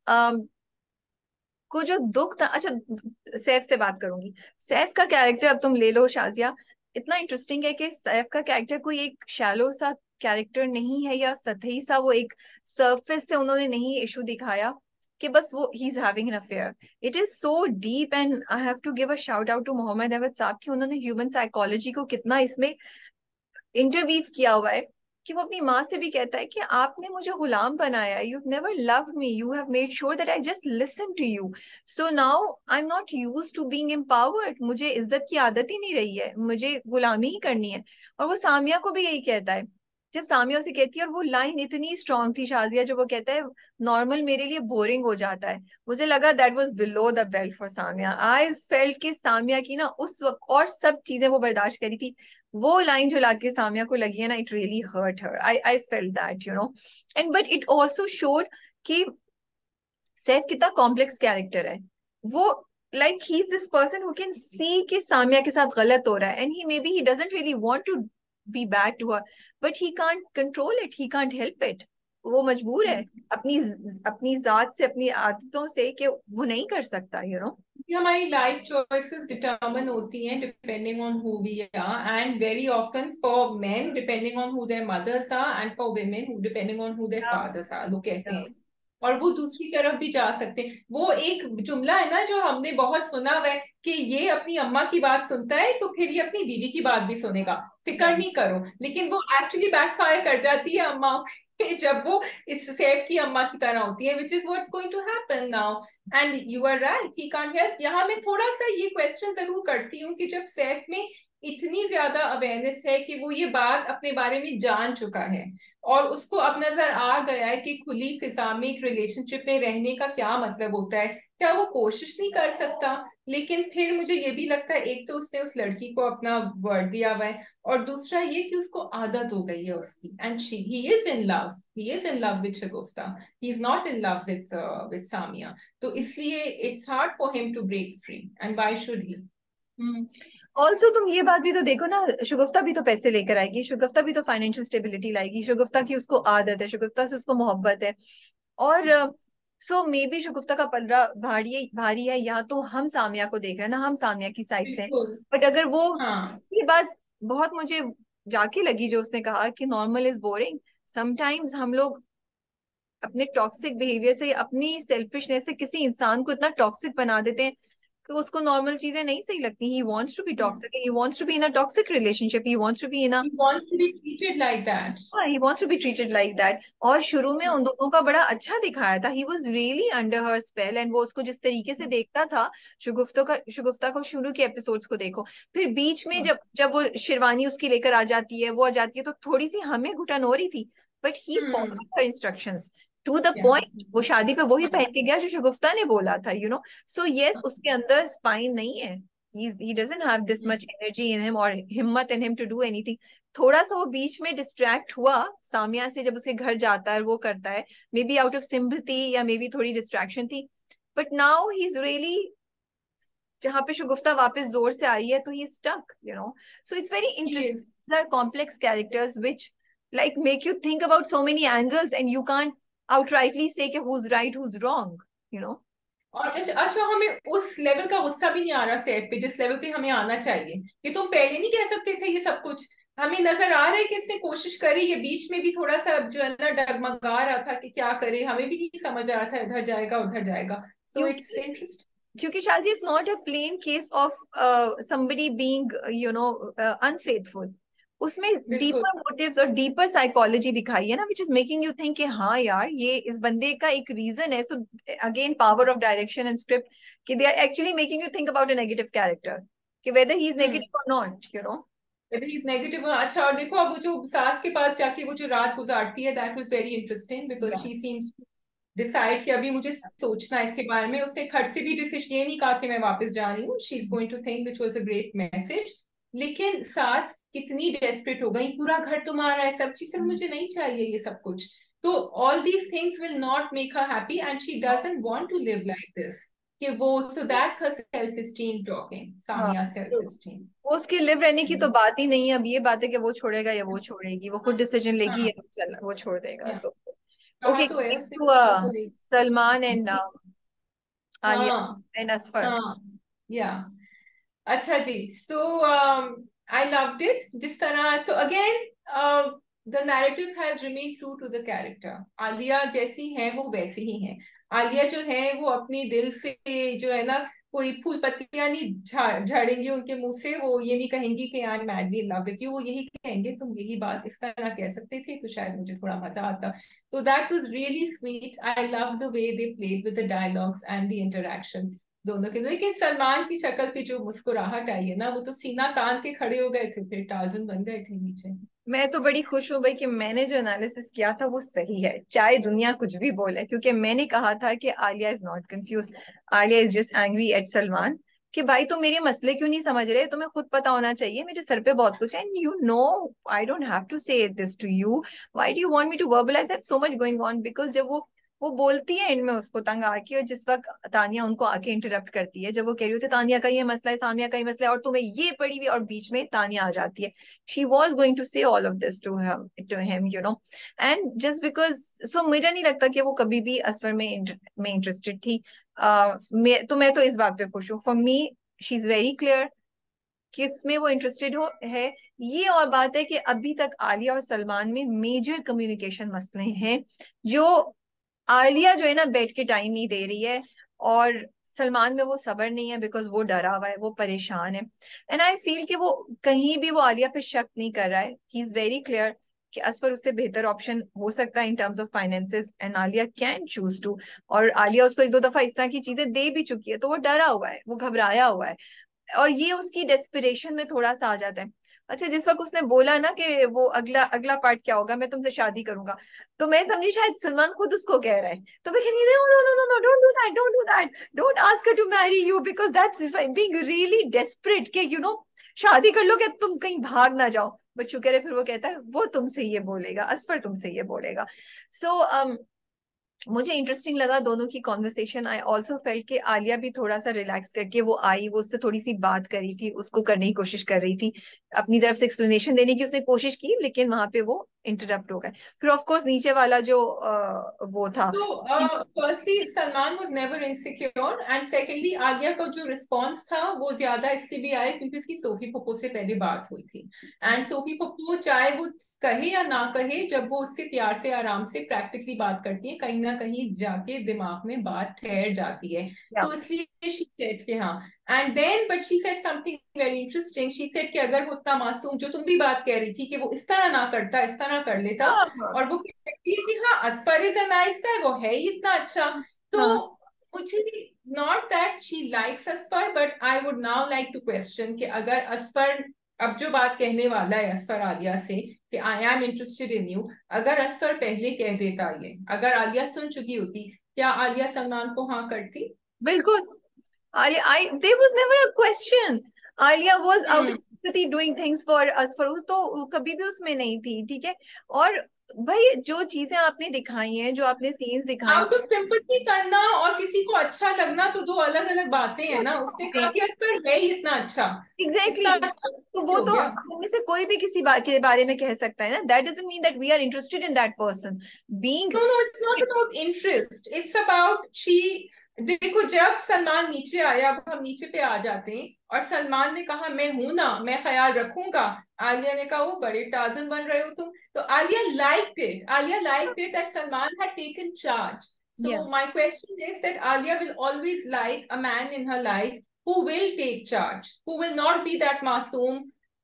को जो दुख था, अच्छा सैफ से बात करूंगी। सैफ का कैरेक्टर अब तुम ले लो शाजिया, इतना इंटरेस्टिंग है कि सैफ का कैरेक्टर कोई एक शैलो सा कैरेक्टर नहीं है, या सतही सा, वो एक सरफेस से उन्होंने नहीं इशू दिखाया। कि बस वो ही is having an affair. It is so deep, and I have to give a shout out to Mohammad Ahmed साहब कि उन्होंने ह्यूमन साइकोलॉजी को कितना इसमें इंटरवीव किया हुआ है. कि वो अपनी माँ से भी कहता है कि आपने मुझे गुलाम बनाया, you never loved me, you have made sure that I just listen to you, so now I am not use to being empowered. मुझे इज्जत की आदत ही नहीं रही है, मुझे गुलामी ही करनी है. और वो सामिया को भी यही कहता है. जब सामिया उसे कहती है, और वो लाइन इतनी स्ट्रांग थी शाजिया, जब वो कहता है नॉर्मल मेरे लिए बोरिंग हो जाता है, मुझे लगा that was below the belt for Samia. I felt कि सामिया की ना उस वक्त और सब चीजें वो बर्दाश्त करी थी, वो लाइन जो लाके सामिया को लगी है ना, it really hurt her. I felt that, you know. And but it also showed कि सैफ कितना कॉम्प्लेक्स कैरेक्टर है. वो like he is this person who can see कि सामिया के साथ गलत हो रहा है, and he maybe he doesn't really want to be bad to her, but he can't control it, he can't help it. वो मजबूर है अपनी अपनी जात से, अपनी आदतों से, कि वो नहीं कर सकता, यू नो. कि हमारी लाइफ चॉइसेस डिटरमिन होती हैं depending on who we are, and very often for men depending on who their mothers are, and for women depending on who their fathers are, लोग कहते हैं. और वो दूसरी तरफ भी जा सकते हैं. वो एक जुमला है ना जो हमने बहुत सुना हुआ है कि ये अपनी अम्मा की बात सुनता है तो फिर ये अपनी बीवी की बात भी सुनेगा, फिक्र नहीं करो. लेकिन वो एक्चुअली बैकफायर कर जाती है अम्मा जब वो इस सैफ की अम्मा की तरह होती है, which is what's going to happen now. And you are right, he can't help. यहाँ मैं थोड़ा सा ये क्वेश्चन जरूर करती हूँ कि जब सैफ में इतनी ज्यादा अवेयरनेस है कि वो ये बात अपने बारे में जान चुका है और उसको अब नजर आ गया है कि खुली फिजा में एक रिलेशनशिप में रहने का क्या मतलब होता है, क्या वो कोशिश नहीं कर सकता? लेकिन फिर मुझे ये भी लगता है, एक तो उसने उस लड़की को अपना वर्ड दिया हुआ है, और दूसरा ये कि उसको आदत हो गई है उसकी. And she he is in love, he is in love with Shagufta, he is not in love with Samia. तो इसलिए it's hard for him to break free, and why should he? Also तुम ये बात भी तो देखो ना, शगुफ्ता भी तो पैसे लेकर आएगी, शगुफ्ता भी तो फाइनेंशियल स्टेबिलिटी लाएगी, शगुफ्ता की उसको आदत है, शगुफ्ता से उसको मोहब्बत है. और सो मे बी शगुफ्ता का पलड़ा भारी भारी है, या तो हम सामिया को देख रहे हैं ना, हम सामिया की साइड से. बिल्कुल. बट अगर वो, हाँ. ये बात बहुत मुझे जाके लगी जो उसने कहा कि नॉर्मल इज बोरिंग. समटाइम्स हम लोग अपने टॉक्सिक बिहेवियर से, अपनी सेल्फिशनेस से किसी इंसान को इतना टॉक्सिक बना देते हैं कि उसको नॉर्मल चीजें नहीं सही लगती. He wants to be toxic, he wants to be in a toxic relationship, he wants to be in a, He wants to be treated like that. हाँ, he wants to be treated like that. और शुरू में उन दोनों का बड़ा अच्छा दिखाया था, he was really under her spell, and वो उसको जिस तरीके से देखता था, शुगुफ्ता को शुरू के एपिसोड्स को देखो. फिर बीच में जब जब वो शेरवानी उसकी लेकर आ जाती है, वो आ जाती है, तो थोड़ी सी हमें घुटन हो रही थी, but he hmm. Followed her instructions to the Yeah. Point. वो शादी पे वही पहन के गया जो शुगुफ्ता ने बोला था, यू नो. सो यस, उसके अंदर स्पाइन नहीं है, he doesn't have this much energy in him or हिम्मत in him to do anything. थोड़ा सा वो बीच में डिस्ट्रैक्ट हुआ सामिया से, जब उसके घर जाता है, वो करता है, maybe out of sympathy, या मे बी थोड़ी डिस्ट्रैक्शन थी. But now he is really, जहां पे शगुफ्ता वापस जोर से आई है, तो he stuck, you know. So it's very He is. Interesting, are complex characters which like make you think about so many angles, and you can't outrightly say कि who's right, who's wrong, you know. और अच्छा अच्छा, हमें उस level का गुस्सा भी नहीं आ रहा सेट पे जिस लेवल पे हमें आना चाहिए, कि तुम पहले नहीं कह सकते थे ये सब कुछ. हमें नजर आ रहा है कि इसने कोशिश करी, ये बीच में भी थोड़ा सा जो है ना डगमगा रहा था कि क्या करे, हमें भी नहीं समझ आ रहा था इधर जाएगा उधर जाएगा. सो इट्स क्योंकि इंटरेस्टिंग. क्योंकि Shazi is not a plain case of somebody being, you know, unfaithful. उसमें बिल्कुल. डीपर मोटिव्स और डीपर साइकोलॉजी दिखाई है ना, which is making you think कि हाँ यार, ये इस बंदे का एक रीजन है. So again power of direction and script, कि they are actually making you think about a negative character, कि whether he is hmm. Negative और not, you know. Is negative. अच्छा, और देखो अब वो जो सास के पास जाके वो जो रात गुजारती है, that was very interesting because she seems decide कि अभी मुझे सोचना है इसके बारे में. उसने खट से भी डिसीजन ये नहीं कहा कि मैं वापस जा रही हूँ, she is going to think, which was a great message. लेकिन सास कितनी डेस्परेट हो गई, पूरा घर तुम्हारा है, सब चीजें, मुझे नहीं चाहिए ये सब कुछ. तो all these things will not make her happy, and she doesn't want to live like this. कि वो, so that's her self esteem talking, हाँ, सामिया सेल्फ तो एस्टीम. वो उसके लिव रहने की तो बात ही नहीं है. अब ये बात है कि वो छोड़ेगा या वो छोड़ेगी, वो खुद डिसीजन लेगी हाँ. या चल वो छोड़ देगा, या. तो. कहा ओके, तो है उसने, टू तो ले. सलमान एंड आलिया हाँ. एंड असफर. हाँ. या. अच्छा जी. सो आई लव्ड इट जिस तरह. So again the narrative has remain true to the character. Alia जैसी है वो वैसी ही है। आलिया जो है वो अपने दिल से, जो है ना, कोई फूल पत्तियां नहीं झाड़ेंगी उनके मुंह से। वो ये नहीं कहेंगी कि I am madly in love with you. वो यही कहेंगे तुम यही बात इस तरह कह सकते थे तो शायद मुझे थोड़ा मजा आता। तो that was really sweet. I love the way they played with the dialogues and the interaction दोनों के। लेकिन सलमान की शक्ल पे जो मुस्कुराहट आई है ना, वो तो सीना तान के खड़े हो गए थे, फिर टार्जन बन गए थे नीचे। मैं तो बड़ी खुश हूँ भाई कि मैंने जो एनालिसिस किया था वो सही है, चाहे दुनिया कुछ भी बोले, क्योंकि मैंने कहा था कि Alia is not confuse, Alia is just angry at Salman, कि भाई तुम मेरे मसले क्यों नहीं समझ रहे, तुम्हें खुद पता होना चाहिए, मेरे सर पे बहुत कुछ है, and you know I don't have to say this to you, why do you want me to verbalize that so much going on. Because जब वो बोलती है एंड में उसको तंग आके, और जिस वक्त तानिया उनको आके इंटरप्ट करती है, जब वो कह रही होती है तानिया का ये मसला है, सामिया का ये मसला है, और तुम्हें ये पड़ी हुई, और बीच में तानिया आ जाती है, she was going to say all of this to him, you know, and just because, so मुझे नहीं लगता कि वो कभी भी असफर में इंटरेस्टेड थी। मैं तो इस बात पे खुश हूँ। For me she is very clear किस में वो इंटरेस्टेड हो है। ये और बात है कि अभी तक आलिया और सलमान में मेजर कम्युनिकेशन मसले हैं, जो आलिया जो है ना बैठ के टाइम नहीं दे रही है, और सलमान में वो सब्र नहीं है, बिकॉज वो डरा हुआ है, वो परेशान है। एंड आई फील कि वो कहीं भी वो आलिया पे शक नहीं कर रहा है, ही इज वेरी क्लियर कि असफर उससे बेहतर ऑप्शन हो सकता है in terms of finances, and Alia can choose to. और आलिया उसको एक दो दफा इस तरह की चीजें दे भी चुकी है, तो वो डरा हुआ है, वो घबराया हुआ है, और ये उसकी डेस्पिरेशन में थोड़ा सा आ जाता है। अच्छा, जिस वक्त उसने बोला ना कि वो अगला अगला पार्ट क्या होगा, मैं तुमसे शादी करूंगा, तो मैं समझी शायद सलमान खुद उसको कह रहा है, तो मैं कहती no no no no no, don't do that, don't do that, don't ask her to marry you, because that's being really desperate के यू नो, शादी कर लो, क्या तुम कहीं भाग ना जाओ। बट शुक्र है फिर वो कहता है वो तुमसे ये बोलेगा, असफर तुमसे ये बोलेगा। सो मुझे इंटरेस्टिंग लगा दोनों की कॉन्वर्सेशन। आई ऑल्सो फेल्ट कि आलिया भी थोड़ा सा रिलैक्स करके वो आई, वो उससे थोड़ी सी बात कर रही थी, उसको करने की कोशिश कर रही थी, अपनी तरफ से एक्सप्लेनेशन देने की उसने कोशिश की, लेकिन वहां पे वो इंटरप्ट हो गए। फिर ऑफ कोर्स नीचे वाला जो वो था। तो firstly Salman was never insecure, and secondly Alia का जो रिस्पांस था वो ज्यादा इसलिए भी आया क्योंकि उसकी सोफी पप्पू से पहले बात हुई थी। एंड सोफी पप्पू चाहे वो कहे या ना कहे, जब वो उससे प्यार से आराम से प्रैक्टिकली बात करती है, कहीं ना कहीं जाके दिमाग में बात ठहर जाती है। या तो इसलिए शी सेड कि हाँ। And then but she said something very interesting. She said कि अगर वो उतना मासूम, जो तुम भी बात कह रही थी कि वो इस तरह ना करता, इस तरह कर लेता, हाँ हाँ और वो कहती है कि हाँ Asfar is a nice guy, वो है ही इतना अच्छा। तो हाँ। मुझे, not that she likes Asfar, but I would now like to question कि अगर असफर अब जो बात कहने वाला है असफर आलिया से कि I am interested in you, अगर असफर पहले कह देता, ये अगर आलिया सुन चुकी होती, क्या आलिया सलमान को हाँ करती? बिल्कुल। Alia, I there was never a question, Alia was out hmm. Of sympathy doing things for us, फॉर उस तो कभी भी उसमें नहीं थी, ठीक है। और भाई जो चीजें आपने दिखाई हैं, जो आपने सीन्स दिखाए आउट ऑफ सिंपैथी करना और किसी को अच्छा लगना तो दो अलग अलग बातें हैं ना। उसने कहा हैं, कि असफर है ही इतना अच्छा, एग्जैक्टली इतना exactly. अच्छा तो वो कैसे हो तो गया? हम में से कोई भी किसी बात के बारे में कह सकता है ना, that doesn't mean that we are interested in that person being. No no, it's not about interest, it's about she. देखो जब सलमान नीचे आया, अब हम नीचे पे आ जाते हैं, और सलमान ने कहा मैं हूं ना, मैं ख्याल रखूंगा। आलिया ने कहा वो बड़े टार्जन बन रहे हो तुम। तो Alia liked it that Salman had taken charge. या So my question is that Alia will always like a man in her life who will take charge, who will not be that masoom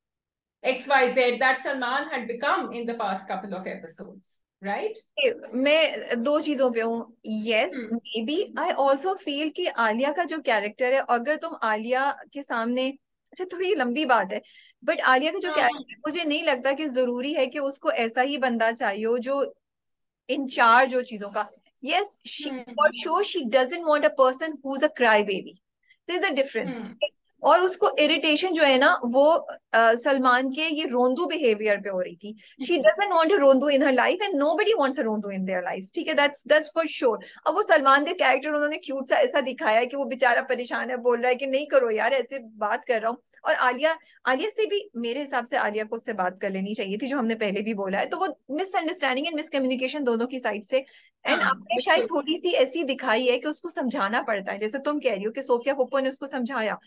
XYZ that Salman had become in the past couple of episodes, right? मैं दो चीजों पे हूँ, yes Hmm. Maybe I also feel कि आलिया का जो character है, अगर तुम आलिया के सामने, अच्छा थोड़ी लंबी बात है, बट आलिया का जो हाँ। कैरेक्टर, मुझे नहीं लगता कि जरूरी है कि उसको ऐसा ही बंदा चाहिए हो जो इंचार्ज हो चीजों का। Yes, for Hmm. Sure she doesn't want a person who is a cry baby, there is a difference. Hmm. और उसको इरिटेशन जो है ना वो सलमान के ये रोंदू बिहेवियर पे हो रही थी। शी डजंट वांट अ रोंदू in her life, and nobody wants a रोंदू इन देयर लाइफ, ठीक है, दैट्स फॉर श्योर। अब वो सलमान का कैरेक्टर उन्होंने क्यूट सा ऐसा दिखाया है कि वो बेचारा परेशान है, बोल रहा है कि नहीं करो यार, ऐसे बात कर रहा हूँ। और आलिया, आलिया से भी मेरे हिसाब से आलिया को उससे बात कर लेनी चाहिए थी, जो हमने पहले भी बोला है। तो वो मिसअंडरस्टैंडिंग एंड मिसकम्युनिकेशन दोनों की साइड से, एंड हाँ, आपने शायद बिल्कुल। थोड़ी सी ऐसी दिखाई है कि उसको समझाना पड़ता है, जैसे तुम कह रही हो कि सोफिया पोपो ने उसको समझाया,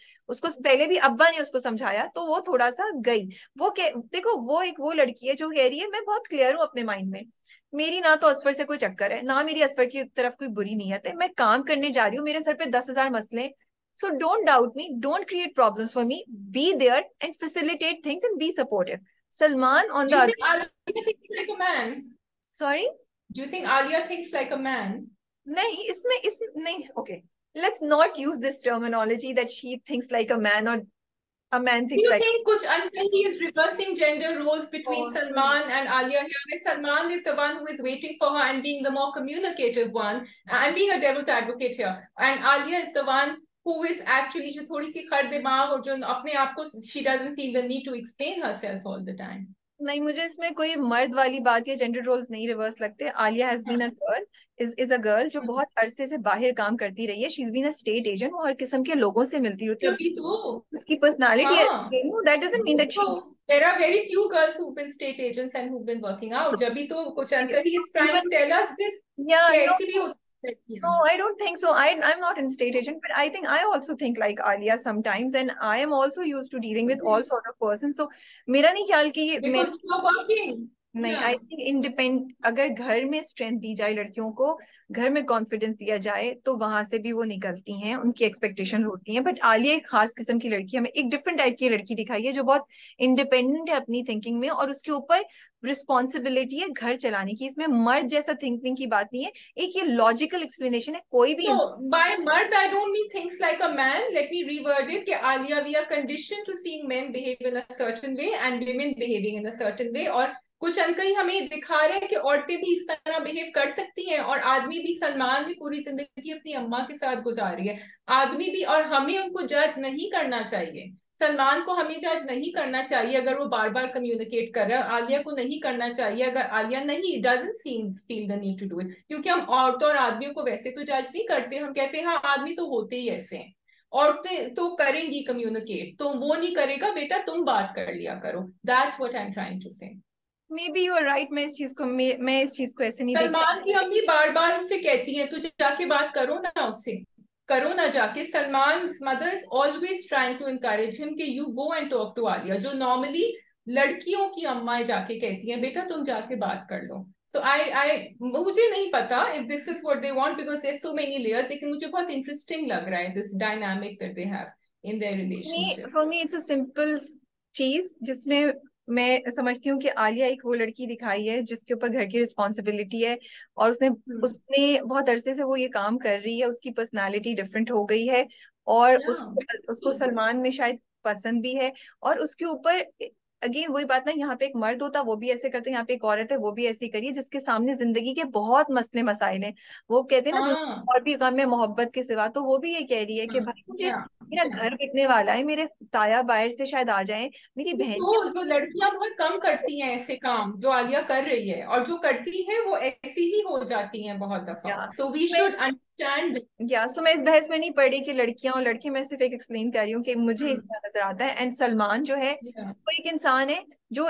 उसको पहले भी अब्बा ने उसको समझाया तो वो थोड़ा सा गई। देखो वो एक वो लड़की है जो कह रही है मैं बहुत क्लियर हूँ अपने माइंड में, मेरी ना तो असफर से कोई चक्कर है, ना मेरी असफर की तरफ कोई बुरी नीयत है, मैं काम करने जा रही हूँ, मेरे सर पे 10,000 मसले। So don't doubt me, don't create problems for me, be there and facilitate things and be supportive. Salman on Do the you other. think Alia thinks like a man? Sorry. Do you think Alia thinks like a man? नहीं, इस नहीं, okay, let's not use this terminology that she thinks like a man और a man Do thinks you like. think Kuch Until is reversing gender roles between Salman and Alia here? Where Salman is the one who is waiting for her and being the more communicative one. I'm being a devil's advocate here. And Alia is the one who is actually जो थोड़ी सी खर दिमाग और जो अपने आप को she doesn't feel the need to explain herself all the time. नहीं, मुझे इसमें कोई मर्द वाली बात या जेंडर रोल्स नहीं रिवर्स लगते। Alia has been a girl, is a girl जो बहुत अरसे से बाहर काम करती रही है। She is been a state agent, वो हर किस्म के लोगों से मिलती रहती है। तभी तो उसकी पर्सनालिटी है, हाँ दैट डजंट मीन दैट तो she there are very few girls who've been state agents and who've been working out. जब भी तो कुछ uncle he is trying to tell us this या कि नो, ऐसी भी होती है no, लड़कियां. I don't think so. I'm not in state agent, but I think I also think like Alia sometimes, and I am also used to dealing with all sort of persons. So मेरा नहीं ख्याल कि ये मैं, Because you are working. नहीं, आई Yeah. Think इंडिपेंड अगर घर में स्ट्रेंथ दी जाए लड़कियों को, घर में कॉन्फिडेंस दिया जाए, तो वहां से भी वो निकलती हैं, उनकी एक्सपेक्टेशन होती हैं। बट आलिया एक खास किस्म की लड़की, हमें एक डिफरेंट टाइप की लड़की दिखाई है जो बहुत इंडिपेंडेंट है अपनी थिंकिंग में, और उसके ऊपर रिस्पॉन्सिबिलिटी है घर चलाने की। इसमें मर्द जैसा थिंकिंग की बात नहीं है, एक ये लॉजिकल एक्सप्लेनेशन है। कोई भी So by murd, I don't mean things like a man. Let me reword it. कि Alia, we are conditioned to seeing men behave in a certain way and women behaving in a certain way. और कुछ uncle हमें दिखा रहे हैं कि औरतें भी इस तरह बिहेव कर सकती हैं और आदमी भी. सलमान भी पूरी जिंदगी अपनी अम्मा के साथ गुजारी है. आदमी भी. और हमें उनको जज नहीं करना चाहिए. सलमान को हमें जज नहीं करना चाहिए अगर वो बार बार कम्युनिकेट कर रहा है. आलिया को नहीं करना चाहिए अगर आलिया नहीं doesn't seem feel the need to do it. क्योंकि हम औरतों और आदमियों को वैसे तो जज नहीं करते. हम कहते हैं हाँ आदमी तो होते ही ऐसे हैं. औरतें तो करेंगी कम्युनिकेट, तो वो नहीं करेगा बेटा, तुम बात कर लिया करो. That's what I am trying to say. Maybe you are right. मैं इस चीज को ऐसे नहीं देखती। सलमान की अम्मी बार बार उससे कहती हैं तुझे जाके बात करो ना उससे. करो ना जाके. Salman mother is always trying to encourage him कि you go and talk to Alia. जो नॉर्मली लड़कियों की अम्माएं जाके कहती हैं बेटा तुम जाके बात कर लो. सो आई मुझे नहीं पता if this is what they want because there so many layers. लेकिन मुझे बहुत इंटरेस्टिंग लग रहा है this dynamic that they have in their relationship. For me it's a simple चीज जिसमें मैं समझती हूँ कि आलिया एक वो लड़की दिखाई है जिसके ऊपर घर की रिस्पॉन्सिबिलिटी है, और उसने उसने बहुत अरसे से वो ये काम कर रही है, उसकी पर्सनालिटी डिफरेंट हो गई है, और उसको उसको सलमान में शायद पसंद भी है। और उसके ऊपर अगेन वही बात ना, यहाँ पे एक मर्द होता वो भी ऐसे करते, यहाँ पे एक औरत है वो भी ऐसी करिए, जिसके सामने जिंदगी के बहुत मसले मसाइल हैं। वो कहते हैं ना हाँ दुनिया और भी गम है मोहब्बत के सिवा, तो वो भी ये कह रही है कि भाई मुझे, या मेरा घर बिकने वाला है, मेरे ताया बाहर से शायद आ जाए, मेरी बहन के। तो जो लड़कियां बहुत कम करती हैं ऐसे काम जो आलिया कर रही है, और जो करती है वो ऐसी ही हो जाती हैं बहुत दफा. या so we should understand. So मैं इस बहस में नहीं पड़ी कि लड़कियां और लड़के, मैं सिर्फ एक एक्सप्लेन कर रही हूँ कि मुझे इस तरह नजर आता है। एंड सलमान जो है वो एक इंसान है जो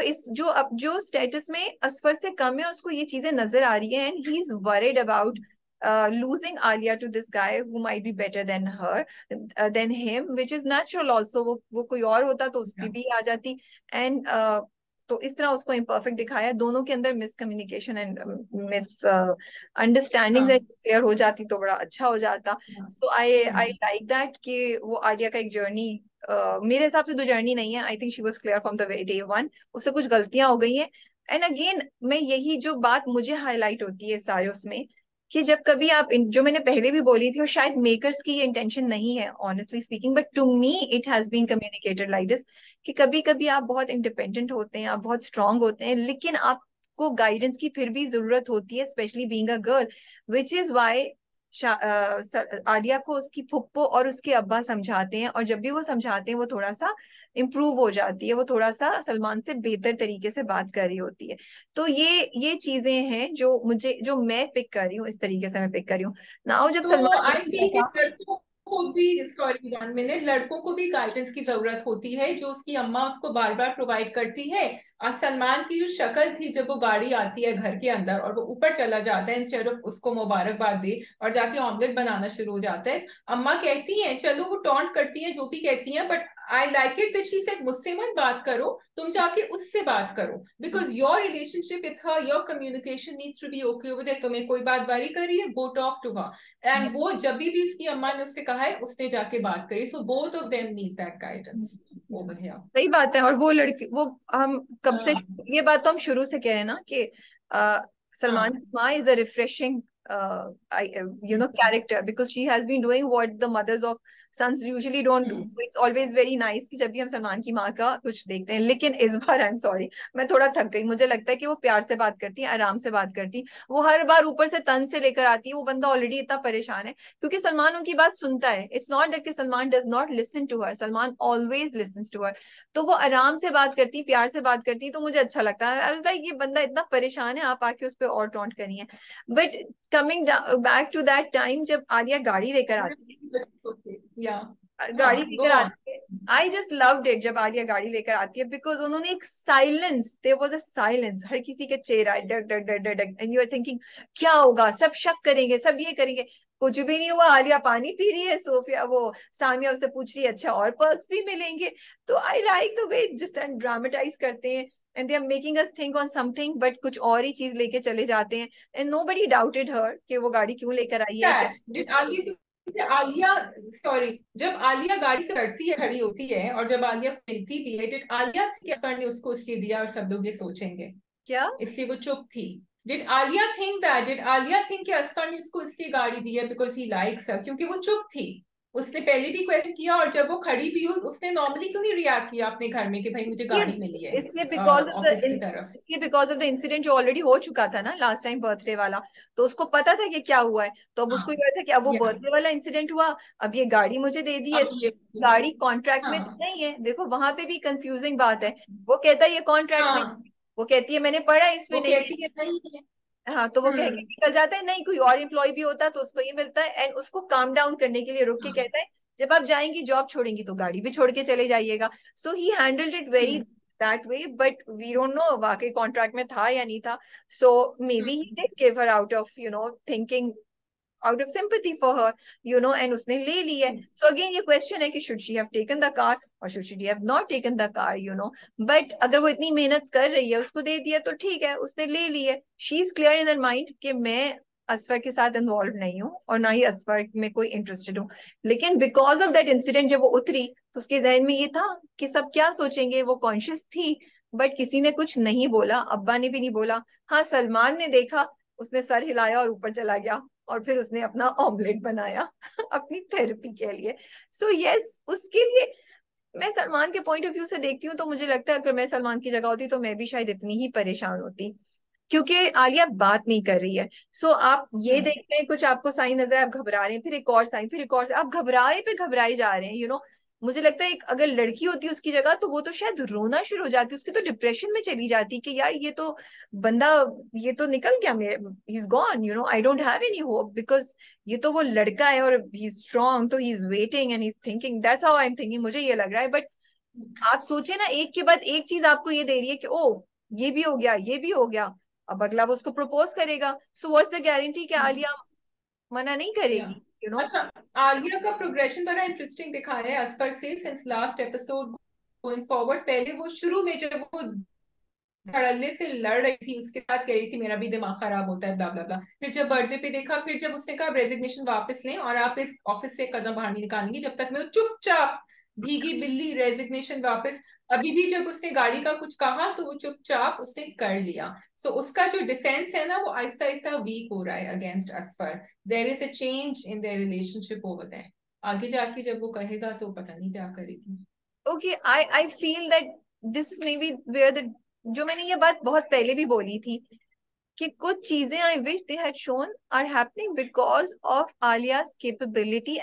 जो स्टेटस में असफर से कम है, उसको ये चीजें नजर आ रही है, and he is worried about losing Alia to this guy who might be better than her, than him, which is natural also. वो कोई और होता तो उसकी भी आ जाती। एंड तो इस तरह उसको इम्परफेक्ट दिखाया, दोनों के अंदर miscommunication and misunderstanding clear हो जाती तो बड़ा अच्छा हो जाता। सो आई आई लाइक दैट कि वो आलिया का एक जर्नी, मेरे हिसाब से तो जर्नी नहीं है, I think she was clear from the day one. उससे कुछ गलतियां हो गई हैं। एंड अगेन मैं यही जो बात मुझे हाईलाइट होती है सारे उसमें, कि जब कभी आप जो मैंने पहले भी बोली थी, और शायद मेकर्स की ये इंटेंशन नहीं है honestly speaking, but to me it has been communicated like this, कि कभी कभी आप बहुत इंडिपेंडेंट होते हैं, आप बहुत स्ट्रांग होते हैं, लेकिन आपको गाइडेंस की फिर भी जरूरत होती है, specially being a girl, which is why Alia को उसकी फुप्पो और उसके अब्बा समझाते हैं, और जब भी वो समझाते हैं वो थोड़ा सा इम्प्रूव हो जाती है, वो थोड़ा सा सलमान से बेहतर तरीके से बात कर रही होती है। तो ये चीजें हैं जो मैं पिक कर रही हूँ, इस तरीके से मैं पिक कर रही हूँ। नाउ जब तो सलमान आई फील कि था, लड़कों को भी, सॉरी 1 मिनट, लड़कों को भी गाइडेंस की जरूरत होती है जो उसकी अम्मा उसको बार बार प्रोवाइड करती है. सलमान की जो शक्ल थी जब वो गाड़ी आती है घर के अंदर और वो ऊपर चला जाता है, इंस्टेड ऑफ उसको मुबारकबाद दे और जाके ऑमलेट बनाना शुरू हो जाता है। अम्मा कहती हैं, चलो वो टॉन्ट करती हैं जो भी कहती हैं, but I like it that she said मुझसे मत बात करो, तुम जाके उससे बात करो, because your relationship with her, your communication needs to be okay with it. तुम्हें कोई बात बारी कर रही है, go talk to her. And वो जब भी उसकी अम्मा ने उससे कहा है, उसने जाके बात करी। So both of them need that guidance over here. सही बात है। और वो लड़की वो हम कब से, हाँ ये बात तो हम शुरू से कह रहे हैं ना कि सलमान हाँ की माँ is a refreshing character, because she has been doing what the mothers of sons usually don't do. So it's always very nice कि जब भी हम सलमान की माँ का कुछ देखते हैं। लेकिन इस बार आई एम सॉरी, मैं थोड़ा थक गई। मुझे लगता है कि वो प्यार से बात करती है, आराम से बात करती है। वो हर बार ऊपर से तंज से लेकर आती है। वो बंदा ऑलरेडी इतना परेशान है क्योंकि सलमान उनकी बात सुनता है। इट्स नॉट दैट कि Salman does not listen to her, Salman always listens to her. तो वो आराम से बात करती, प्यार से बात करती, तो मुझे अच्छा लगता है। आई वाज लाइक, ये बंदा इतना परेशान है, आप आके उस पर और टॉन्ट करिए। But coming back to that time जब आलिया गाड़ी लेकर आती या है, हाँ, गाड़ी गो लेकर ऑन। आती है, आई जस्ट लव्ड इट जब आलिया गाड़ी लेकर आती है, बिकॉज उन्होंने एक silence, there was a silence हर किसी के चेहरा, डग डग डग डग डग, एंड यू आर थिंकिंग क्या होगा, सब शक करेंगे, सब ये करेंगे। कुछ भी नहीं हुआ। आलिया पानी पी रही है, सोफिया वो सामिया उससे पूछ रही है अच्छा और पर्क्स भी मिलेंगे। तो आई लाइक द वे जिस तरह ड्रामेटाइज करते हैं, and they are making us think on something, but कुछ और ही चीज लेके चले जाते हैं। एंड नोबडी डाउटेड हर कि वो गाड़ी क्यों लेकर आई है, क्या that did Alia, Alia, sorry, जब आलिया गाड़ी से लड़ती है, खड़ी होती है, और जब आलिया मिलती भी है, डिड आलिया थिंक असगर ने उसको इसलिए दिया और सब लोग ये सोचेंगे क्या। इसलिए वो चुप थी? Did Alia think that, did Alia think कि असगर ने उसको इसलिए गाड़ी दी है बिकॉज ही लाइक्स हर, क्योंकि वो चुप थी? उसने पहले भी क्वेश्चन किया, और जब वो खड़ी भी हुई उसने नॉर्मली क्यों नहीं रिएक्ट किया अपने घर में कि भाई मुझे ये गाड़ी मिली है इसलिए बिकॉज ऑफ द ऑफिस की तरफ? इसलिए बिकॉज ऑफ द इंसिडेंट जो ऑलरेडी हो चुका था ना लास्ट टाइम, बर्थडे वाला। तो उसको पता था कि क्या हुआ है। तो अब उसको हाँ, ये था कि अब वो या बर्थडे वाला इंसिडेंट हुआ, अब ये गाड़ी मुझे दे दी है। अब ये, गाड़ी कॉन्ट्रैक्ट में तो हाँ नहीं है। देखो वहां पे भी कंफ्यूजिंग बात है। वो कहता है ये कॉन्ट्रैक्ट में, हाँ, वो कहती है मैंने पढ़ा है, इसमें वो नहीं है। कहती है नहीं है। हाँ, तो वो कह के हम्म। निकल जाता है। नहीं, कोई और एम्प्लॉय भी होता तो उसको ये मिलता है। एंड उसको काम डाउन करने के लिए रुक के हाँ। कहता है जब आप जाएंगी, जॉब छोड़ेंगी, तो गाड़ी भी छोड़ के चले जाइएगा। So he handled it very hmm. That way, but we don't know वाकई कॉन्ट्रैक्ट में था या नहीं था। So maybe he hmm. Did give her out of thinking, out of sympathy for her, and उसने ले ली है। So again ये question है कि should she have taken the car or should she have not taken the car. But अगर वो इतनी मेहनत कर रही है, उसको दे दिया तो ठीक है, उसने ले ली है। she is clear in her mind कि मैं असफर के साथ इन्वॉल्व नहीं हूँ और ना ही असफर में कोई इंटरेस्टेड हूँ। लेकिन बिकॉज ऑफ दैट इंसिडेंट जब वो उतरी, तो उसके जहन में ये था कि सब क्या सोचेंगे। वो कॉन्शियस थी, बट किसी ने कुछ नहीं बोला, अब्बा ने भी नहीं बोला। हाँ, सलमान ने देखा, उसने सर हिलाया और ऊपर चला गया, और फिर उसने अपना ऑमलेट बनाया अपनी थेरेपी के लिए। सो यस, उसके लिए मैं सलमान के पॉइंट ऑफ व्यू से देखती हूँ, तो मुझे लगता है अगर मैं सलमान की जगह होती तो मैं भी शायद इतनी ही परेशान होती, क्योंकि आलिया बात नहीं कर रही है। सो आप ये हम्म। देख रहे हैं, कुछ आपको साइन नजर है, आप घबरा रहे हैं, फिर एक और साइन, फिर एक और साइन, आप घबराए पे घबराए जा रहे हैं। मुझे लगता है एक अगर लड़की होती उसकी जगह, तो वो तो शायद रोना शुरू हो जाती, उसकी तो डिप्रेशन में चली जाती कि यार ये तो बंदा, ये तो निकल गया मेरे, he is gone, I don't have any hope, because ये तो वो लड़का है और ही इज स्ट्रांग, तो he is waiting and he is thinking, that's how I am thinking, मुझे ये लग रहा है। बट आप सोचे ना, एक के बाद एक चीज आपको ये दे रही है कि ओ ये भी हो गया, ये भी हो गया, अब अगला वो उसको प्रपोज करेगा। सो व्हाट्स द गारंटी कि हम्म। आलिया मना नहीं या करेगी यू नो अच्छा, आलिया का प्रोग्रेशन बड़ा इंटरेस्टिंग दिखाया है असफर से since last episode going forward. पहले वो शुरू में जब वो धड़ल्ले से लड़ रही थी, उसके साथ कह रही थी मेरा भी दिमाग खराब होता है, ब्ला ब्ला ब्ला। फिर जब बर्थडे पे देखा, फिर जब उसने कहा रेजिग्नेशन वापस लें और आप इस ऑफिस से कदम बाहर नहीं निकालेंगे जब तक, मैं वो चुपचाप भीगी बिल्ली रेजिग्नेशन वापस। अभी भी जब उसने गाड़ी का कुछ कहा तो वो चुपचाप उसने कर लिया। सो उसका जो डिफेंस है ना, वो आहिस्ता आहिस्ता वीक हो रहा है against Asfar. There is a change in their relationship over there. आगे जाके जब वो कहेगा तो पता नहीं क्या करेगी। Okay, I feel that this may be where the, जो मैंने ये बात बहुत पहले भी बोली थी कि कुछ चीजें I wish they had shown are happening because of Alia's capability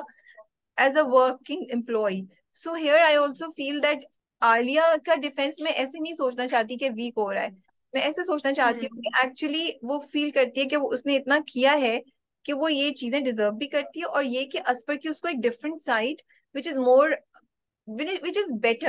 as a working employee. So here I also feel that Alia का डिफेंस में ऐसे नहीं सोचना चाहती कि वीक हो रहा है। मैं ऐसे सोचना चाहती हूँ कि हम्म। एक्चुअली वो फील करती है कि वो उसने इतना किया है कि वो ये चीजें डिजर्व भी करती है, और ये कि असपर की उसको एक different side which is more, which is better,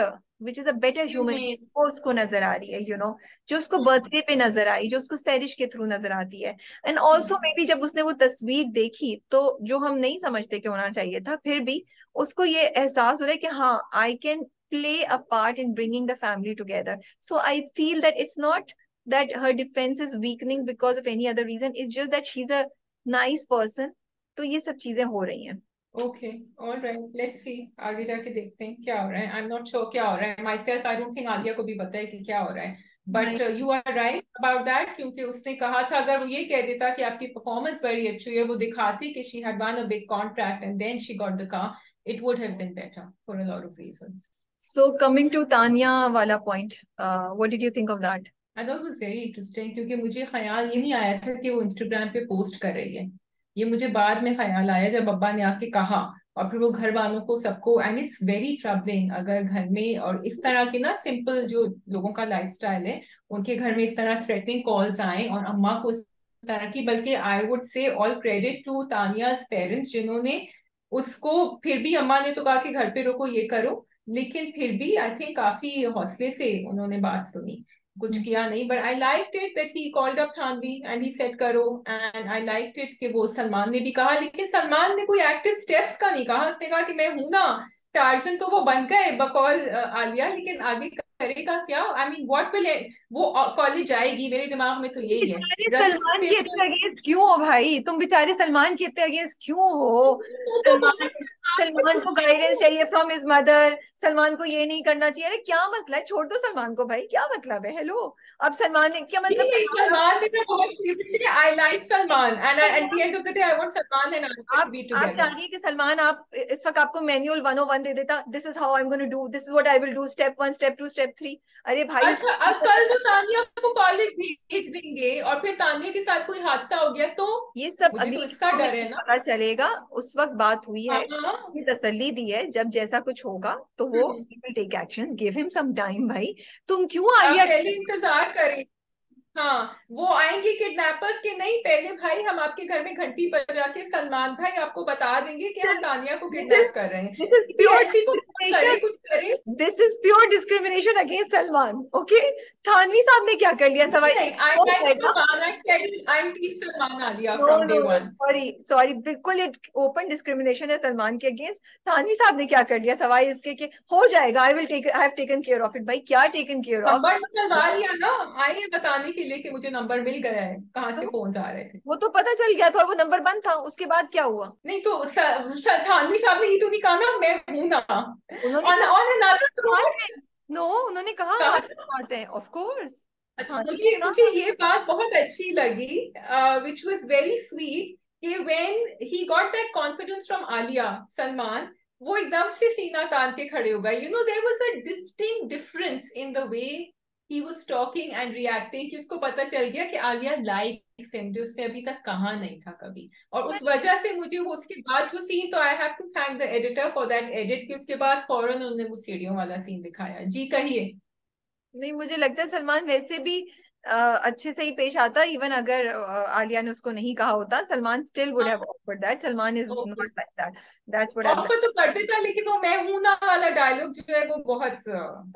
which is a better human, humane. वो उसको नजर आ रही है, जो उसको बर्थडे पे नजर आई, जो उसको सैरिश के थ्रू नजर आती है। एंड ऑल्सो मे बी जब उसने वो तस्वीर देखी, तो जो हम नहीं समझते कि होना चाहिए था, फिर भी उसको ये एहसास हो रहा है कि हाँ, I can play a part in bringing the family together. So I feel that it's not that her defense is weakening because of any other reason. It's just that she's a nice person. तो ये सब चीजें हो रही हैं। Okay, alright, let's see, आगे जाके देखते हैं क्या हो रहा है। आई एम नॉट श्योर क्या हो रहा है, myself I don't think Alia को भी पता है कि क्या हो रहा है। बट नहीं, you are right about that, क्योंकि उसने कहा था अगर वो ये कह देता कि आपकी परफॉर्मेंस बड़ी अच्छी है, वो दिखाती कि she had won a big contract and then she got the car, it would have been better for a lot of reasons. so coming to Tanya वाला point, what did you think of that? I thought was very interesting, क्योंकि मुझे ख्याल ये नहीं आया था कि वो इंस्टाग्राम पे पोस्ट कर रही है। ये मुझे बाद में ख्याल आया जब अब्बा ने आके कहा, और फिर वो घर वालों को सबको, एंड इट्स वेरी ट्रबलिंग अगर घर में और इस तरह के ना सिंपल जो लोगों का लाइफस्टाइल है, उनके घर में इस तरह थ्रेटनिंग कॉल्स आए और अम्मा को इस तरह की। बल्कि I would say all credit to Tania's parents, जिन्होंने उसको, फिर भी अम्मा ने तो कहा कि घर पे रुको ये करो, लेकिन फिर भी आई थिंक काफी हौसले से उन्होंने बात सुनी, कुछ हम्म। किया नहीं। But I liked it that he called up Thanvi and he said करो, एंड आई लाइक्ड इट कि वो सलमान ने भी कहा, लेकिन सलमान ने कोई एक्टिव स्टेप्स का नहीं कहा। उसने कहा कि मैं हूं ना, टार्जन तो वो बन गए बकौल आलिया, लेकिन आगे करेगा क्या? आई मीन व्हाट विल, वो कॉलेज जाएगी, मेरे दिमाग में तो यही है। बेचारे सलमान रस्ते के पे इतने अगेंस्ट क्यों हो भाई? तुम बेचारे सलमान के इतने अगेंस्ट क्यों हो? वो तो सलमान, बहुत सलमान को गाइडेंस चाहिए फ्रॉम हिज मदर। सलमान को ये नहीं करना चाहिए। अरे क्या मसला है? छोड़ दो सलमान को भाई, क्या मतलब है? हेलो, अब सलमान ने क्या मतलब? नहीं, सलमान सलमान ने तो बहुत seriously, I like Salman and at the end of the day I want Salman and Alia to be आप चाह टुगेदर। रही है कि सलमान, आप इस वक्त आपको मैनुअल 101 दे देता, this is how I am going to do, this is what I will do, step 1, step 2, step 3। अरे भाई, अच्छा, उसको अब कल वो तानिया को कॉलेज भेज देंगे और फिर तानिया के साथ कोई हादसा हो गया तो? ये सब मुझे अगली तो इसका डर इंफॉर्मेशन है ना। पता चलेगा। उस वक्त बात हुई है, हाँ। उसने तसल्ली दी है, जब जैसा कुछ होगा तो वो hmm. Will take actions, give him some time भाई। तुम क्यों आप आलिया? पहले इंतजार करें। हाँ, वो आएंगे किडनैपर्स के, नहीं पहले भाई हम आपके घर में घंटी बजा के सलमान भाई आपको बता देंगे कि हम तानिया को दिस किडनैप इज कर रहे हैं। दिस इज भी प्योर ऐसी को करे, डिस्क्रिमिनेशन। कुछ करे। This is pure discrimination against Salman, okay? Thanvi साहब ने क्या कर लिया नहीं सवाई? नहीं, आई हो लाइक जाएगा। Salman, I am team Salman Alia no from no day no, one. Sorry sorry, बिल्कुल ये ओपन डिस्क्रिमिनेशन है सलमान के अगेंस्ट। थानी साहब ने क्या कर लिया सवाई इसके कि हो जाएगा? I have taken care of it. भाई क्या टेकन केयर ऑफ? नंबर निकलवा लिया ना, आई है बताने के लिए कि मुझे नंबर मिल गया है, कहाँ से तो फोन आ रहे थे। वो तो पता चल गया था, और वो नंबर बंद था। उसके बाद क्या हुआ? नहीं तो थानवी साहब ने ये तो नहीं कहा ना मैं हूं ना, उन्होंने ऑन कहा ऑन अनदर बात नोट। है। नो, उन्होंने कहा हमारे साथ है, ऑफ कोर्स। अच्छा, थानी ने मुझे मुझे कहा। ये बात बहुत अच्छी लगी, विच वाज वेरी स्वीट, कि when he got that confidence from Alia, Salman वो एकदम से सीना तान के खड़े हो गए। You know there was a distinct difference in the way he was talking and reacting, कि उसको पता चल गया कि आलिया लाइक्स हिम, जो उसने अभी तक कहा नहीं था कभी। और उस वजह से मुझे वो उसके बाद जो सीन, तो I have to thank the editor for that edit, कि उसके बाद फौरन उन्होंने वो सीढ़ियों वाला सीन दिखाया। जी कहिए। नहीं, मुझे लगता है सलमान वैसे भी अच्छे से ही पेश आता, इवन अगर आलिया ने उसको नहीं कहा होता, Salman still would have offered that. Salman is okay, not like that. That's what I. Offer तो कर देता, लेकिन वो मैं हूं ना वाला डायलॉग जो है वो बहुत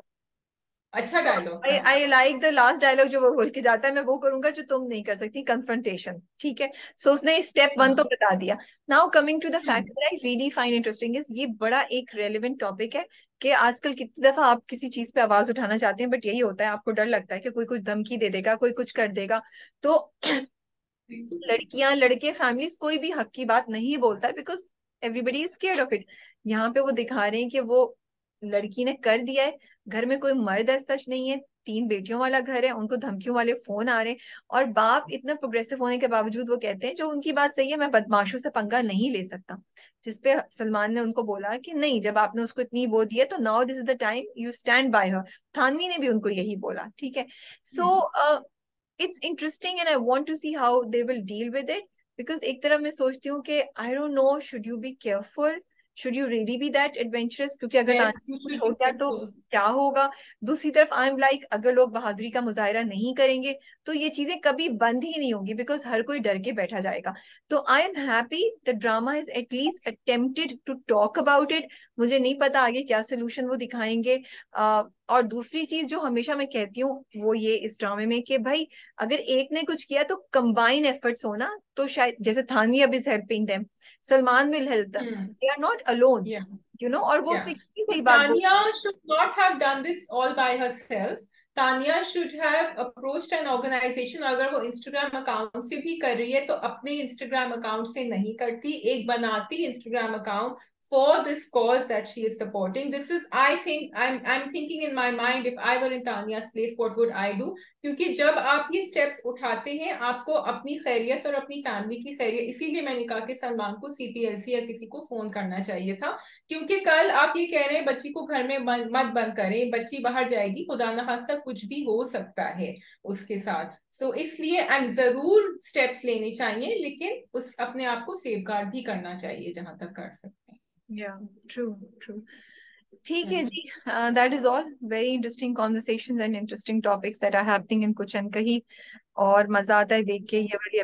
अच्छा So डायलॉग था। I like the last dialogue जो वो बोल के जाता है, मैं वो करूंगा जो तुम नहीं कर सकती, confrontation। ठीक है, सो उसने स्टेप 1 तो हाँ। बता दिया। Now coming to the fact hmm. That I really find interesting is, ये बड़ा एक रेलेवेंट टॉपिक है कि आजकल कितनी दफा आप किसी चीज पे आवाज उठाना चाहते हैं, बट यही होता है, आपको डर लगता है कि कोई कुछ धमकी दे देगा, कोई कुछ कर देगा। तो बिल्कुल सही। लड़कियां, लड़के, फैमिलीज, कोई भी हक की बात नहीं बोलता, because everybody is scared of it. यहाँ पे वो दिखा रहे हैं कि वो लड़की ने कर दिया है, घर में कोई मर्द है सच नहीं है, 3 बेटियों वाला घर है, उनको धमकियों वाले फोन आ रहे हैं, और बाप इतना प्रोग्रेसिव होने के बावजूद वो कहते हैं, जो उनकी बात सही है, मैं बदमाशों से पंगा नहीं ले सकता। जिसपे सलमान ने उनको बोला कि नहीं, जब आपने उसको इतनी वो दी है तो now this is the time you stand by her. Thanvi ने भी उनको यही बोला, ठीक है। सो हम्म। it's interesting and I want to see how they will deal with it, because एक तरफ मैं सोचती हूँ कि I don't know, should you be careful, should you really be that adventurous, क्योंकि अगर यस, ताने यू कुछ शुड हो बी गया तो केयरफुल। क्या होगा? दूसरी तरफ आई एम लाइक, अगर लोग बहादुरी का मुजाहरा नहीं करेंगे तो ये चीजें कभी बंद ही नहीं होंगी, बिकॉज हर कोई डर के बैठा जाएगा। तो I am happy the drama is at least attempted to talk about it. मुझे नहीं पता आगे क्या सोल्यूशन वो दिखाएंगे। और दूसरी चीज जो हमेशा मैं कहती हूँ वो ये इस ड्रामे में कि भाई अगर एक ने कुछ किया तो कंबाइन एफर्ट्स हो ना, तो शायद जैसे थानवी अब is helping them, Salman will help them, hmm. They are not alone, yeah you know. और वो या उसने कितनी तो सही बात बोली। Tania should not have done this all by herself. Tania should have approached an organization. अगर वो इंस्टाग्राम अकाउंट से भी कर रही है तो अपने इंस्टाग्राम अकाउंट से नहीं करती, एक बनाती Instagram account for this cause that she is supporting. This is, I think, I'm thinking in my mind, if I were in Tanya's place, what would I do? क्योंकि जब आप ये स्टेप्स उठाते हैं आपको अपनी खैरियत और अपनी फैमिली की खैरियत, इसीलिए मैंने कहा कि सलमान को सीपीएलसी या किसी को फोन करना चाहिए था। क्योंकि कल आप ये कह रहे हैं बच्ची को घर में मत बंद करें, बच्ची बाहर जाएगी, खुदा न खास्ता कुछ भी हो सकता है उसके साथ। सो इसलिए एंड जरूर स्टेप्स लेने चाहिए, लेकिन उस अपने आप को सेफगार्ड भी करना चाहिए जहां तक कर सकते हैं। या ट्रू ट्रू। ठीक है हम्म। जी, that is all. Very interesting conversations and interesting topics that are happening in Kuch Ankahi. और मजा आता है देख के।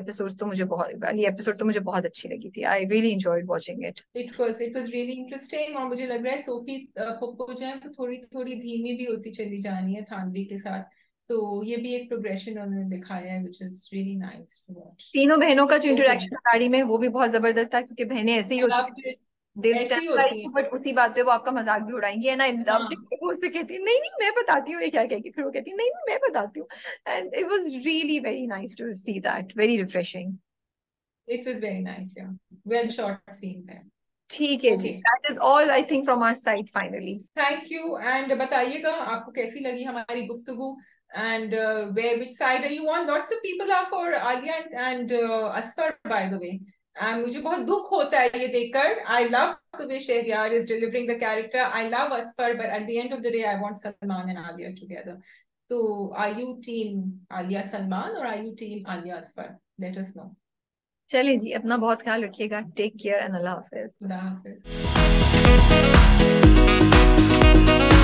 ये एपिसोड तो मुझे बहुत अच्छी लगी थी। I really enjoyed watching it. It was really interesting. और मुझे लग रहा है सोफी पोप्पो जो है वो थोड़ी थोड़ी धीमी भी होती चली जानी है थानवी के साथ। तो ये भी एक प्रोग्रेशन उन्होंने दिखाया है, which is really nice to watch. तीनों बहनों का जो ओके। इंटरेक्शन गाड़ी में वो भी बहुत जबरदस्त था, क्योंकि बहनें ऐसे ही होती आप हैं, दिल ऐसी स्टैंड बाय होती है। यू, बट उसी बात पे वो आपका मजाक भी उड़ाएंगी। एंड आई लव हाँ, वो उससे कहती है नहीं नहीं मैं बताती हूँ ये क्या कहेगी, फिर वो कहती है नहीं नहीं मैं बताती हूँ। And it was really very nice to see that, very refreshing. It was very nice, yeah well shot scene है। ठीक है जी, okay, that is all I think from our side finally. Thank you. And बताइएगा आपको कैसी लगी हमारी गुफ्तगू, and where which side are you on? Lots of people are for Alia and Asfar, by the way. And मुझे बहुत दुख होता है ये देखकर। I love the way Shehryar is delivering the character. I love Asfar, but at the end of the day, I want Salman and Alia together. So, are you team Alia Salman or are you team Alia Asfar? Let us know. चलिए जी, अपना बहुत ख्याल रखिएगा। Take care and अल्लाह हाफिज। खुदा हाफिज।